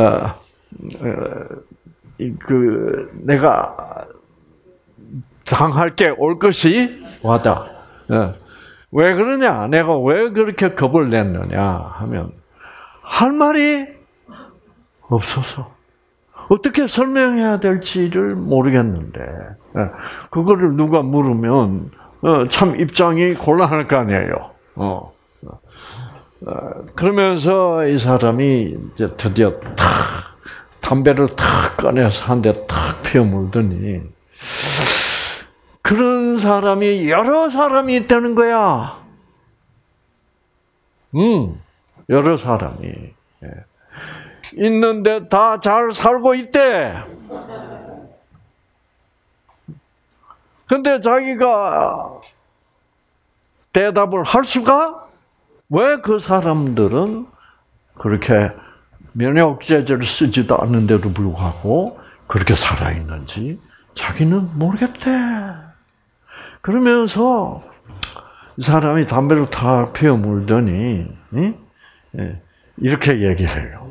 S1: 내가 당할 게 올 것이 왔다. 왜 그러냐? 내가 왜 그렇게 겁을 냈느냐 하면 할 말이 없어서 어떻게 설명해야 될지를 모르겠는데 그거를 누가 물으면 참 입장이 곤란할 거 아니에요. 그러면서 이 사람이 이제 드디어 담배를 탁 꺼내서 한 대 탁 피워 물더니 그런 사람이 여러 사람이 있다는 거야. 여러 사람이 있는데 다 잘 살고 있대. 근데 자기가 대답을 할 수가? 왜 그 사람들은 그렇게 면역제제를 쓰지도 않는데도 불구하고 그렇게 살아있는지 자기는 모르겠대. 그러면서 이 사람이 담배를 탁 피워 물더니 이렇게 얘기해요.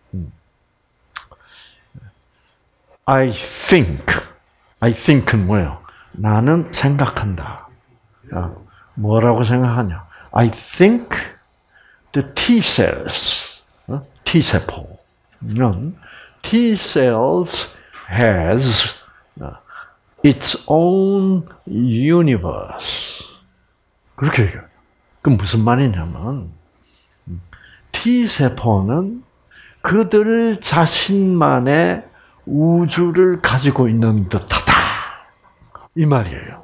S1: I think는 뭐예요? 나는 생각한다. 뭐라고 생각하냐? I think the T cells, T 세포는 T cells has its own universe. 그렇게 얘기해요. 그럼 무슨 말이냐면 T 세포는 그들 자신만의 우주를 가지고 있는 듯하다. 이 말이에요.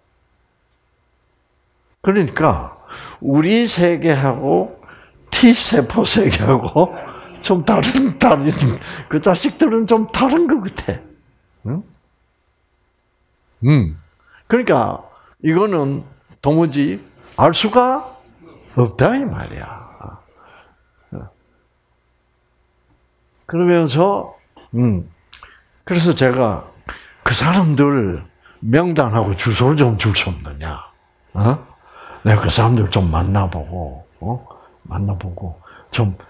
S1: 그러니까 우리 세계하고 T세포 세계하고 좀 다른 그 자식들은 좀 다른 것 같아. 그러니까 이거는 도무지 알 수가 없다 이 말이야. 그러면서 그래서 제가 그 사람들 명단하고 주소를 좀 줄 수 없느냐? 내가 그 사람들 좀 만나보고 좀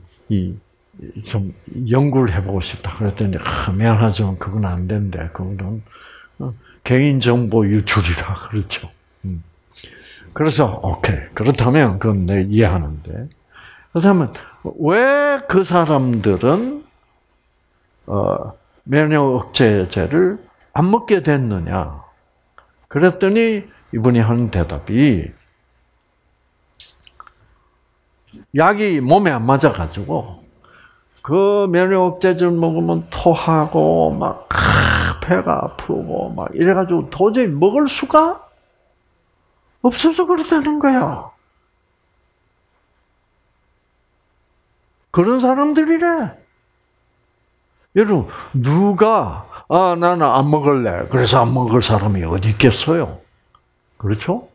S1: 좀 연구를 해보고 싶다. 그랬더니 미안하지만 그건 안 된대. 그거는 개인정보 유출이라 그렇죠. 그래서 오케이 그렇다면 그건 내가 이해하는데 그렇다면 왜 그 사람들은 면역 억제제를 안 먹게 됐느냐? 그랬더니 이분이 하는 대답이 약이 몸에 안 맞아가지고 그 면역 억제제를 먹으면 토하고 막 배가 아프고 막 이래가지고 도저히 먹을 수가 없어서 그렇다는 거야. 그런 사람들이래. 여러분 누가 나는 안 먹을래. 그래서 안 먹을 사람이 어디 있겠어요? 그렇죠?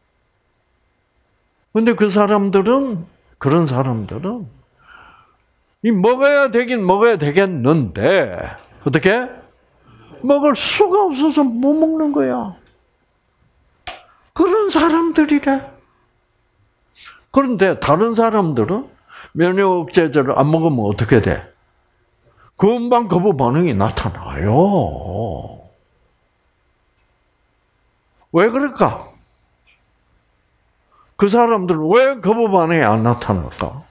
S1: 근데 그런 사람들은 이 먹어야 되긴 먹어야 되겠는데 어떻게? 먹을 수가 없어서 못 먹는 거야. 그런 사람들이래. 그런데 다른 사람들은 면역억제제를 안 먹으면 어떻게 돼? 금방 거부 반응이 나타나요. 왜 그럴까? 그 사람들은 왜 거부 반응이 안 나타날까?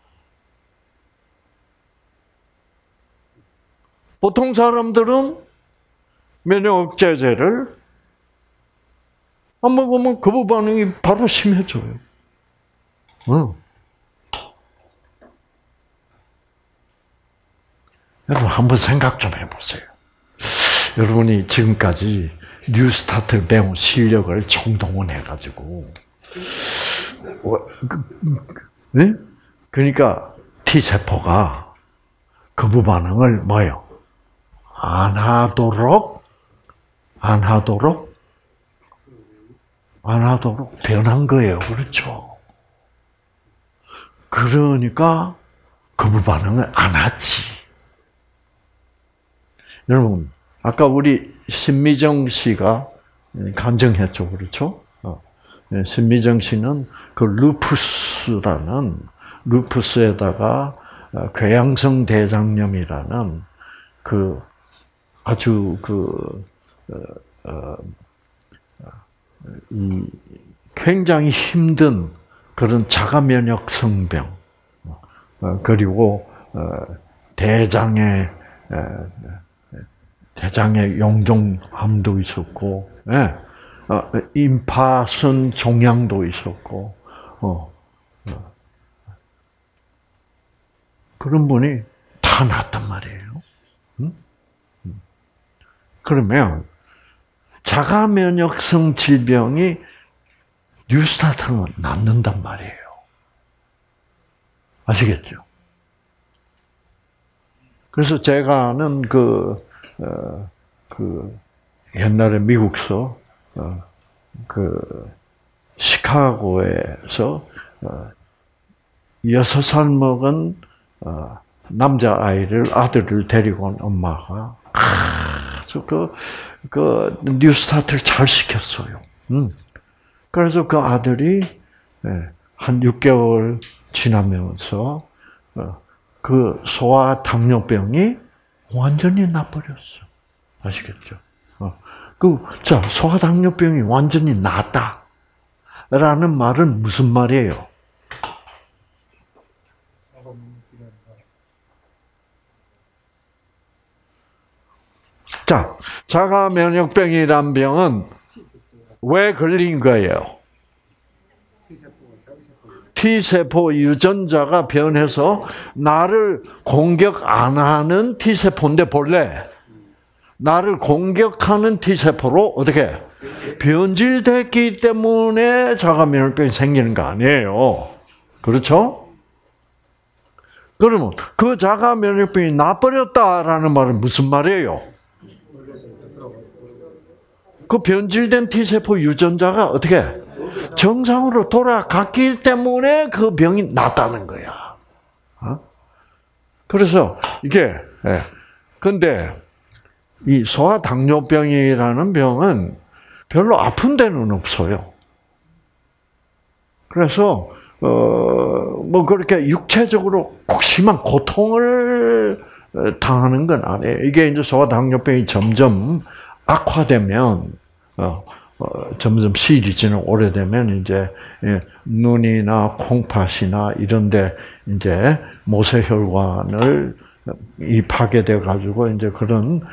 S1: 보통 사람들은 면역억제제를 안 먹으면 거부 반응이 바로 심해져요. 여러분 한번 생각 좀 해보세요. 여러분이 지금까지 뉴스타트를 배운 실력을 총동원해가지고 네? 그러니까 T세포가 거부 반응을 뭐요? 안 하도록 변한 거예요. 그렇죠? 그러니까 거부 반응을 안 하지. 여러분, 아까 우리 신미정 씨가 간증했죠. 그렇죠? 신미정 씨는 그 루푸스에다가 궤양성 대장염이라는 그 아주 이 굉장히 힘든 그런 자가 면역성병 그리고 대장의 용종암도 있었고, 임파선 종양도 있었고, 그런 분이 다 났단 말이에요. 그러면 자가 면역성 질병이 뉴스타트는 낫는단 말이에요. 아시겠죠? 그래서 제가 아는 옛날에 미국서, 시카고에서, 6살 먹은, 아들을 데리고 온 엄마가, 아주 뉴스타트를 잘 시켰어요. 그래서 그 아들이, 한 6개월 지나면서, 그 소아 당뇨병이 완전히 나버렸어. 아시겠죠? 소아 당뇨병이 완전히 낫다. 라는 말은 무슨 말이에요? 자, 자가 면역병이란 병은 왜 걸린 거예요? T세포 유전자가 변해서 나를 공격 안 하는 T세포인데 본래 나를 공격하는 T세포로 어떻게 변질됐기 때문에 자가면역병이 생기는 거 아니에요. 그렇죠? 그러면 그 자가면역병이 나버렸다라는 말은 무슨 말이에요? 그 변질된 T세포 유전자가 어떻게 정상으로 돌아갔기 때문에 그 병이 낫다는 거야. 그래서 이게 근데 이 소아 당뇨병이라는 병은 별로 아픈 데는 없어요. 그래서 뭐 그렇게 육체적으로 심한 고통을 당하는 건 아니에요. 이게 이제 소아 당뇨병이 점점 악화되면 점점 시일이 지나고 오래되면 이제 눈이나 콩팥이나 이런데 이제 모세혈관을 이 파괴돼 가지고 이제 그런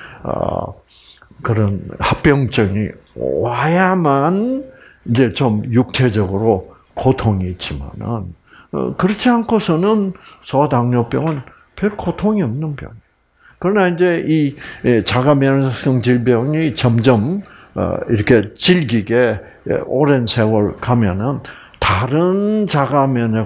S1: 합병증이 와야만 이제 좀 육체적으로 고통이 있지만은 그렇지 않고서는 소아당뇨병은 별 고통이 없는 병이에요. 그러나 이제 이 자가 면역성 질병이 점점 이렇게 질기게 오랜 세월 가면은 다른 자가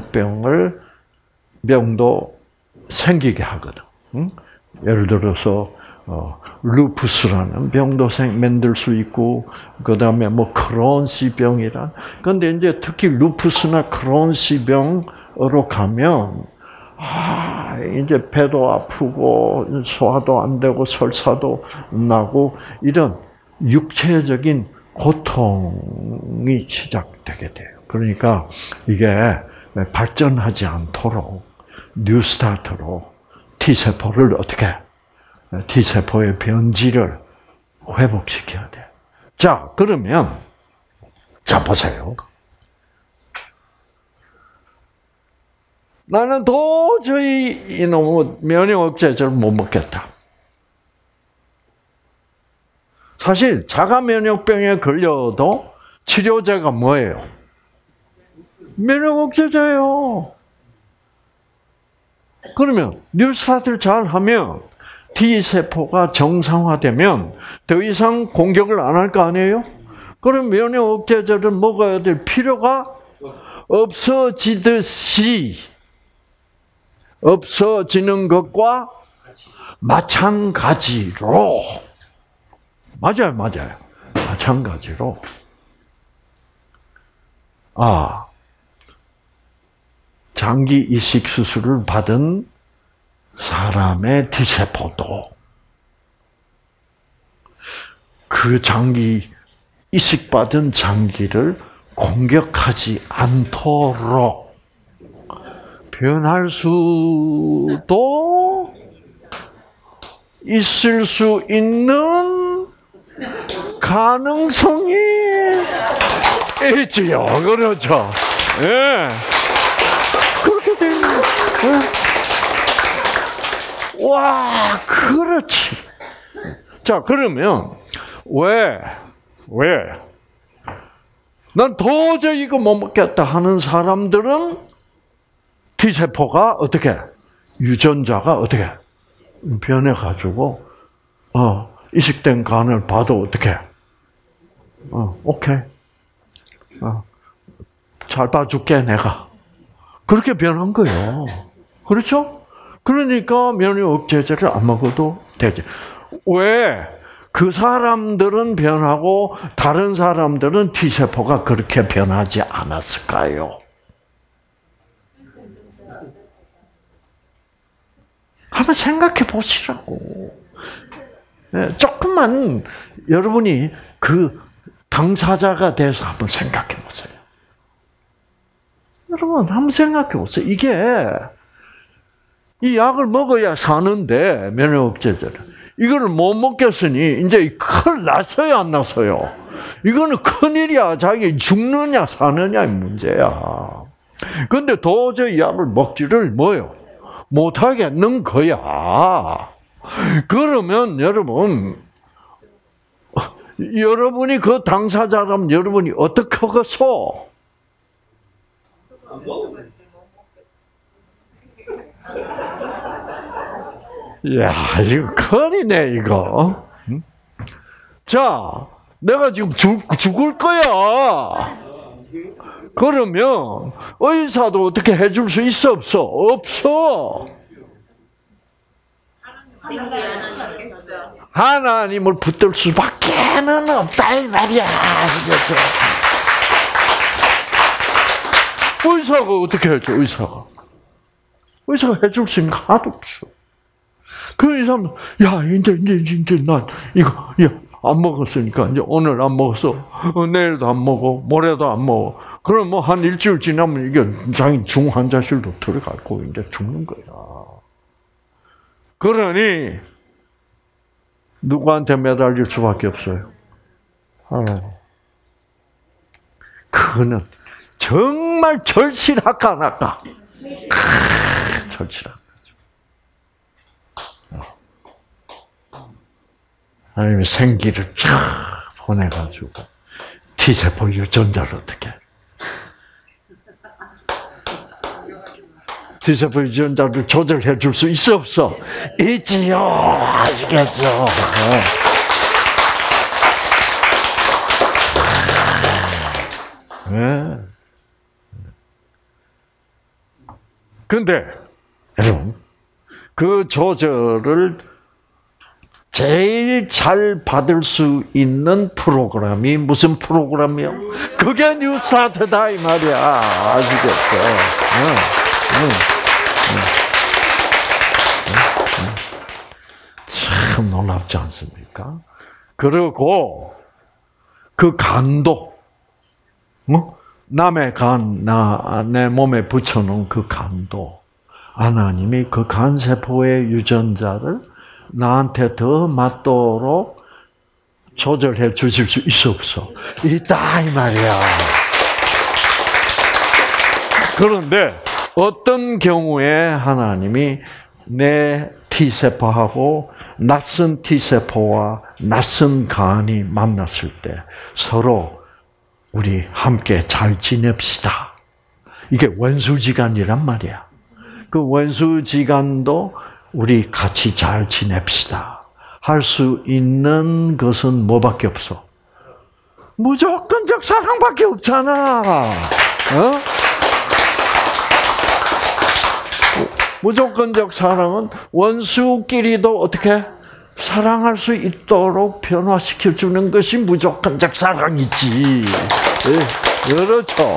S1: 병도 생기게 하거든. 예를 들어서 루푸스라는 병도 만들 수 있고, 그 다음에 뭐 크론시 병이란. 그런데 이제 특히 루푸스나 크론시 병으로 가면 이제 배도 아프고 소화도 안 되고 설사도 나고 이런 육체적인 고통이 시작되게 돼요. 그러니까 이게 발전하지 않도록 뉴스타트로 T세포를 어떻게 T세포의 변질을 회복시켜야 돼요. 자, 그러면 자 보세요. 나는 도저히 이놈의 면역 억제제를 못 먹겠다. 사실 자가 면역병에 걸려도 치료제가 뭐예요? 면역 억제제예요. 그러면 뉴스타트를 잘 하면 T세포가 정상화되면 더 이상 공격을 안 할 거 아니에요? 그럼 면역 억제제를 먹어야 될 필요가 없어지듯이 없어지는 것과 마찬가지로 맞아요. 마찬가지로 장기 이식 수술을 받은 사람의 T세포도 그 장기 이식받은 장기를 공격하지 않도록 변할 수도 있을 수 있는 가능성이 있지요. 그렇죠. 예. 그렇게 됩니다. 예. 와, 그렇지. 자, 그러면 왜? 난 도저히 이거 못 먹겠다 하는 사람들은 T세포가 어떻게? 유전자가 어떻게? 변해가지고, 이식된 간을 봐도 어떻게? 오케이. 잘 봐줄게, 내가. 그렇게 변한 거예요. 그렇죠? 그러니까 면역 억제제를 안 먹어도 되지. 왜? 그 사람들은 변하고 다른 사람들은 T세포가 그렇게 변하지 않았을까요? 한번 생각해 보시라고. 조금만 여러분이 그 당사자가 돼서 한번 생각해 보세요. 여러분 한번 생각해 보세요. 이게 이 약을 먹어야 사는데 면역 억제제를 이거를 못 먹겠으니 이제 큰일 났어요, 안 났어요? 이거는 큰일이야. 자기 죽느냐 사느냐의 문제야. 근데 도저히 약을 먹지를 뭐요? 못하겠는 거야. 그러면 여러분이 그 당사자라면 여러분이 어떻게 하겠어? 야, 이거 큰일이네, 이거. 자, 내가 지금 죽을 거야. 그러면 의사도 어떻게 해줄 수 있어, 없어? 없어. 하나님을 붙들 수밖에는 없다 이 말이야. 의사가 어떻게 해줘? 의사가 해줄 수 있는 거 하나도 없어. 그 이사람, 야 이제 난 이거 안 먹었으니까 이제 오늘 안 먹었어. 내일도 안 먹어. 모레도 안 먹어. 그럼 뭐 한 일주일 지나면 이게 자기 중환자실로 들어가고 이제 죽는 거야. 그러니 누구한테 매달릴 수밖에 없어요? 하나님. 그거는 정말 절실할까 안 할까? 절실한 거죠. 하나님이 생기를 쫙 보내가지고 T세포 유전자를 어떻게 T세포 유전자를 조절해 줄 수 있어 없어? 있지요. 아시겠죠? 네. 근데 여러분 그 조절을 제일 잘 받을 수 있는 프로그램이 무슨 프로그램이요? 그게 뉴스타트다 이 말이야. 아시겠죠? 참 놀랍지 않습니까? 그리고 그 간도, 남의 간, 내 몸에 붙여놓은 그 간도, 하나님이 그 간세포의 유전자를 나한테 더 맞도록 조절해 주실 수 있어, 없어? 있다, 이 말이야. 그런데 어떤 경우에 하나님이 내 T세포하고 낯선 T세포와 낯선 간이 만났을 때 서로 우리 함께 잘 지냅시다. 이게 원수지간이란 말이야. 그 원수지간도 우리 같이 잘 지냅시다. 할 수 있는 것은 뭐밖에 없어? 무조건적 사랑밖에 없잖아. 무조건적 사랑은 원수끼리도 어떻게 사랑할 수 있도록 변화시켜 주는 것이 무조건적 사랑이지. 그렇죠.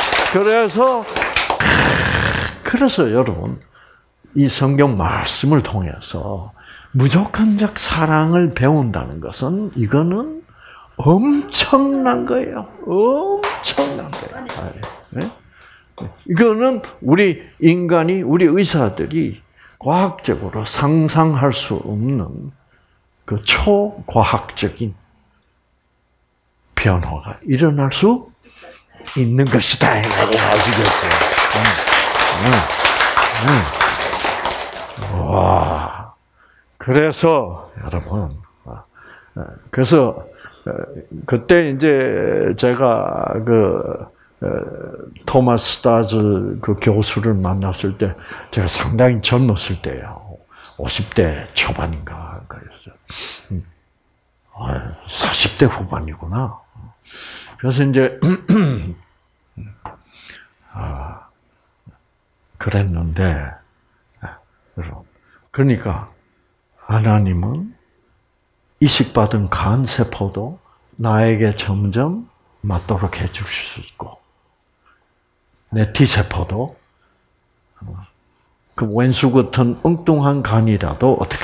S1: 그래서 여러분, 이 성경 말씀을 통해서 무조건적 사랑을 배운다는 것은 이거는 엄청난 거예요. 엄청난 거예요. 네? 이거는 우리 인간이, 우리 의사들이 과학적으로 상상할 수 없는 그 초과학적인 변화가 일어날 수 있는 것이다. 아시겠어요? 와. 그래서 여러분, 그래서 그때 이제 제가 토마스 스타즈 그 교수를 만났을 때 제가 상당히 젊었을 때요. 50대 초반인가 그랬어요. 40대 후반이구나. 그래서 이제 그랬는데 그러니까 하나님은 이식받은 간세포도 나에게 점점 맞도록 해주실 수 있고 내 T세포도 그 왼수 같은 엉뚱한 간이라도 어떻게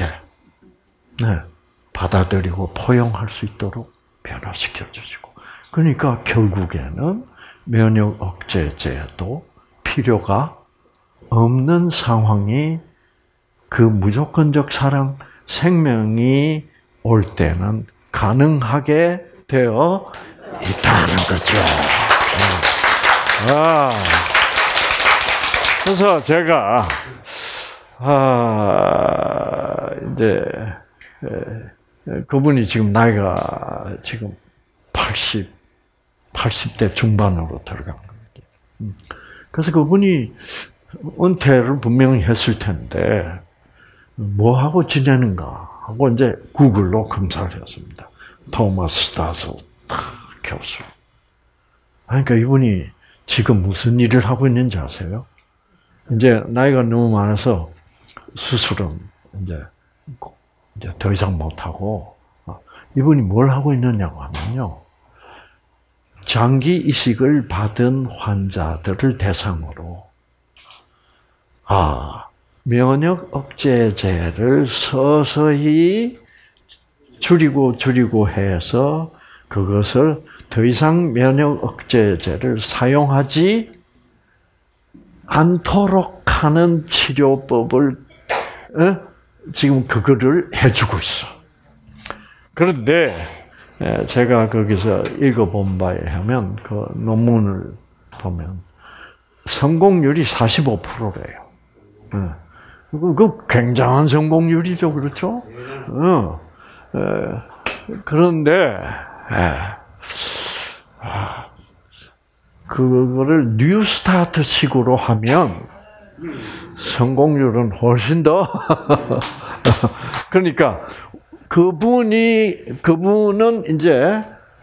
S1: 받아들이고 포용할 수 있도록 변화시켜 주시고 그러니까 결국에는 면역 억제제도 필요가 없는 상황이 그 무조건적 사랑 생명이 올 때는 가능하게 되어 있다는 거죠. 그래서 제가 이제 그분이 지금 나이가 지금 80대 중반으로 들어간 거예요. 그래서 그분이 은퇴를 분명히 했을 텐데 뭐 하고 지내는가 하고 이제 구글로 검사를 했습니다. 토마스 스타즈 교수. 그러니까 이분이 지금 무슨 일을 하고 있는지 아세요? 이제 나이가 너무 많아서 수술은 이제 더 이상 못 하고 이분이 뭘 하고 있느냐고 하면요. 장기 이식을 받은 환자들을 대상으로 면역 억제제를 서서히 줄이고 해서 그것을 더 이상 면역 억제제를 사용하지 않도록 하는 치료법을 지금 그거를 해주고 있어. 그런데 제가 거기서 읽어본 바에 하면 그 논문을 보면 성공률이 45%래요. 그 굉장한 성공률이죠, 그렇죠? 그런데 그거를 뉴스타트 식으로 하면 성공률은 훨씬 더 그러니까 그분은 이제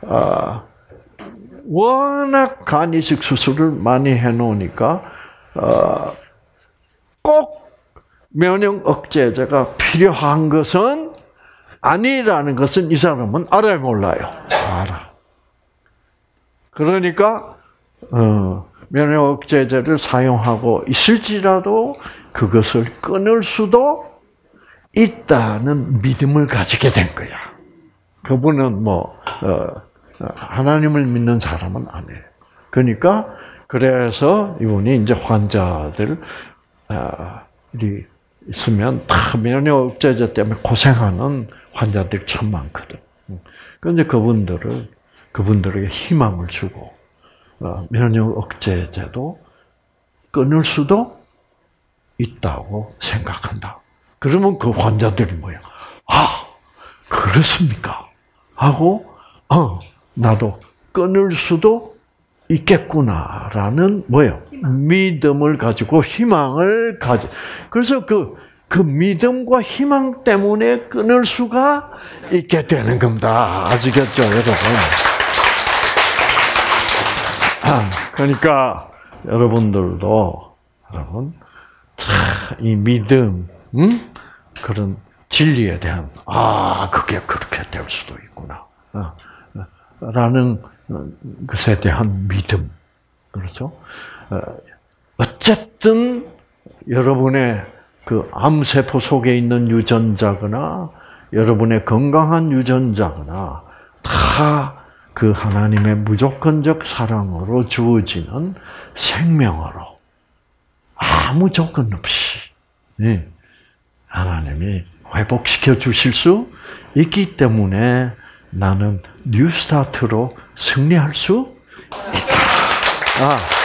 S1: 워낙 간 이식 수술을 많이 해놓으니까 꼭 면역 억제제가 필요한 것은 아니라는 것은 이 사람은 알아요, 몰라요? 알아. 그러니까 면역 억제제를 사용하고 있을지라도 그것을 끊을 수도 있다는 믿음을 가지게 된 거야. 그분은 하나님을 믿는 사람은 아니에요. 그러니까 그래서 이분이 이제 환자들이 있으면 다 면역 억제제 때문에 고생하는 환자들이 참 많거든. 그런데 그분들에게 희망을 주고 면역 억제제도 끊을 수도 있다고 생각한다. 그러면 그 환자들이 뭐야? 아, 그렇습니까? 하고 나도 끊을 수도 있겠구나라는 뭐예요? 믿음을 가지고 희망을 가지. 그래서 그 믿음과 희망 때문에 끊을 수가 있게 되는 겁니다. 아시겠죠, 여러분? 그러니까 여러분들도 이 믿음, 그런 진리에 대한 그게 그렇게 될 수도 있구나. 라는 것에 대한 믿음, 그렇죠? 어쨌든 여러분의 그 암세포 속에 있는 유전자거나 여러분의 건강한 유전자거나 다 그 하나님의 무조건적 사랑으로 주어지는 생명으로 아무 조건 없이 하나님이 회복시켜 주실 수 있기 때문에 나는 뉴스타트로 승리할 수 있다.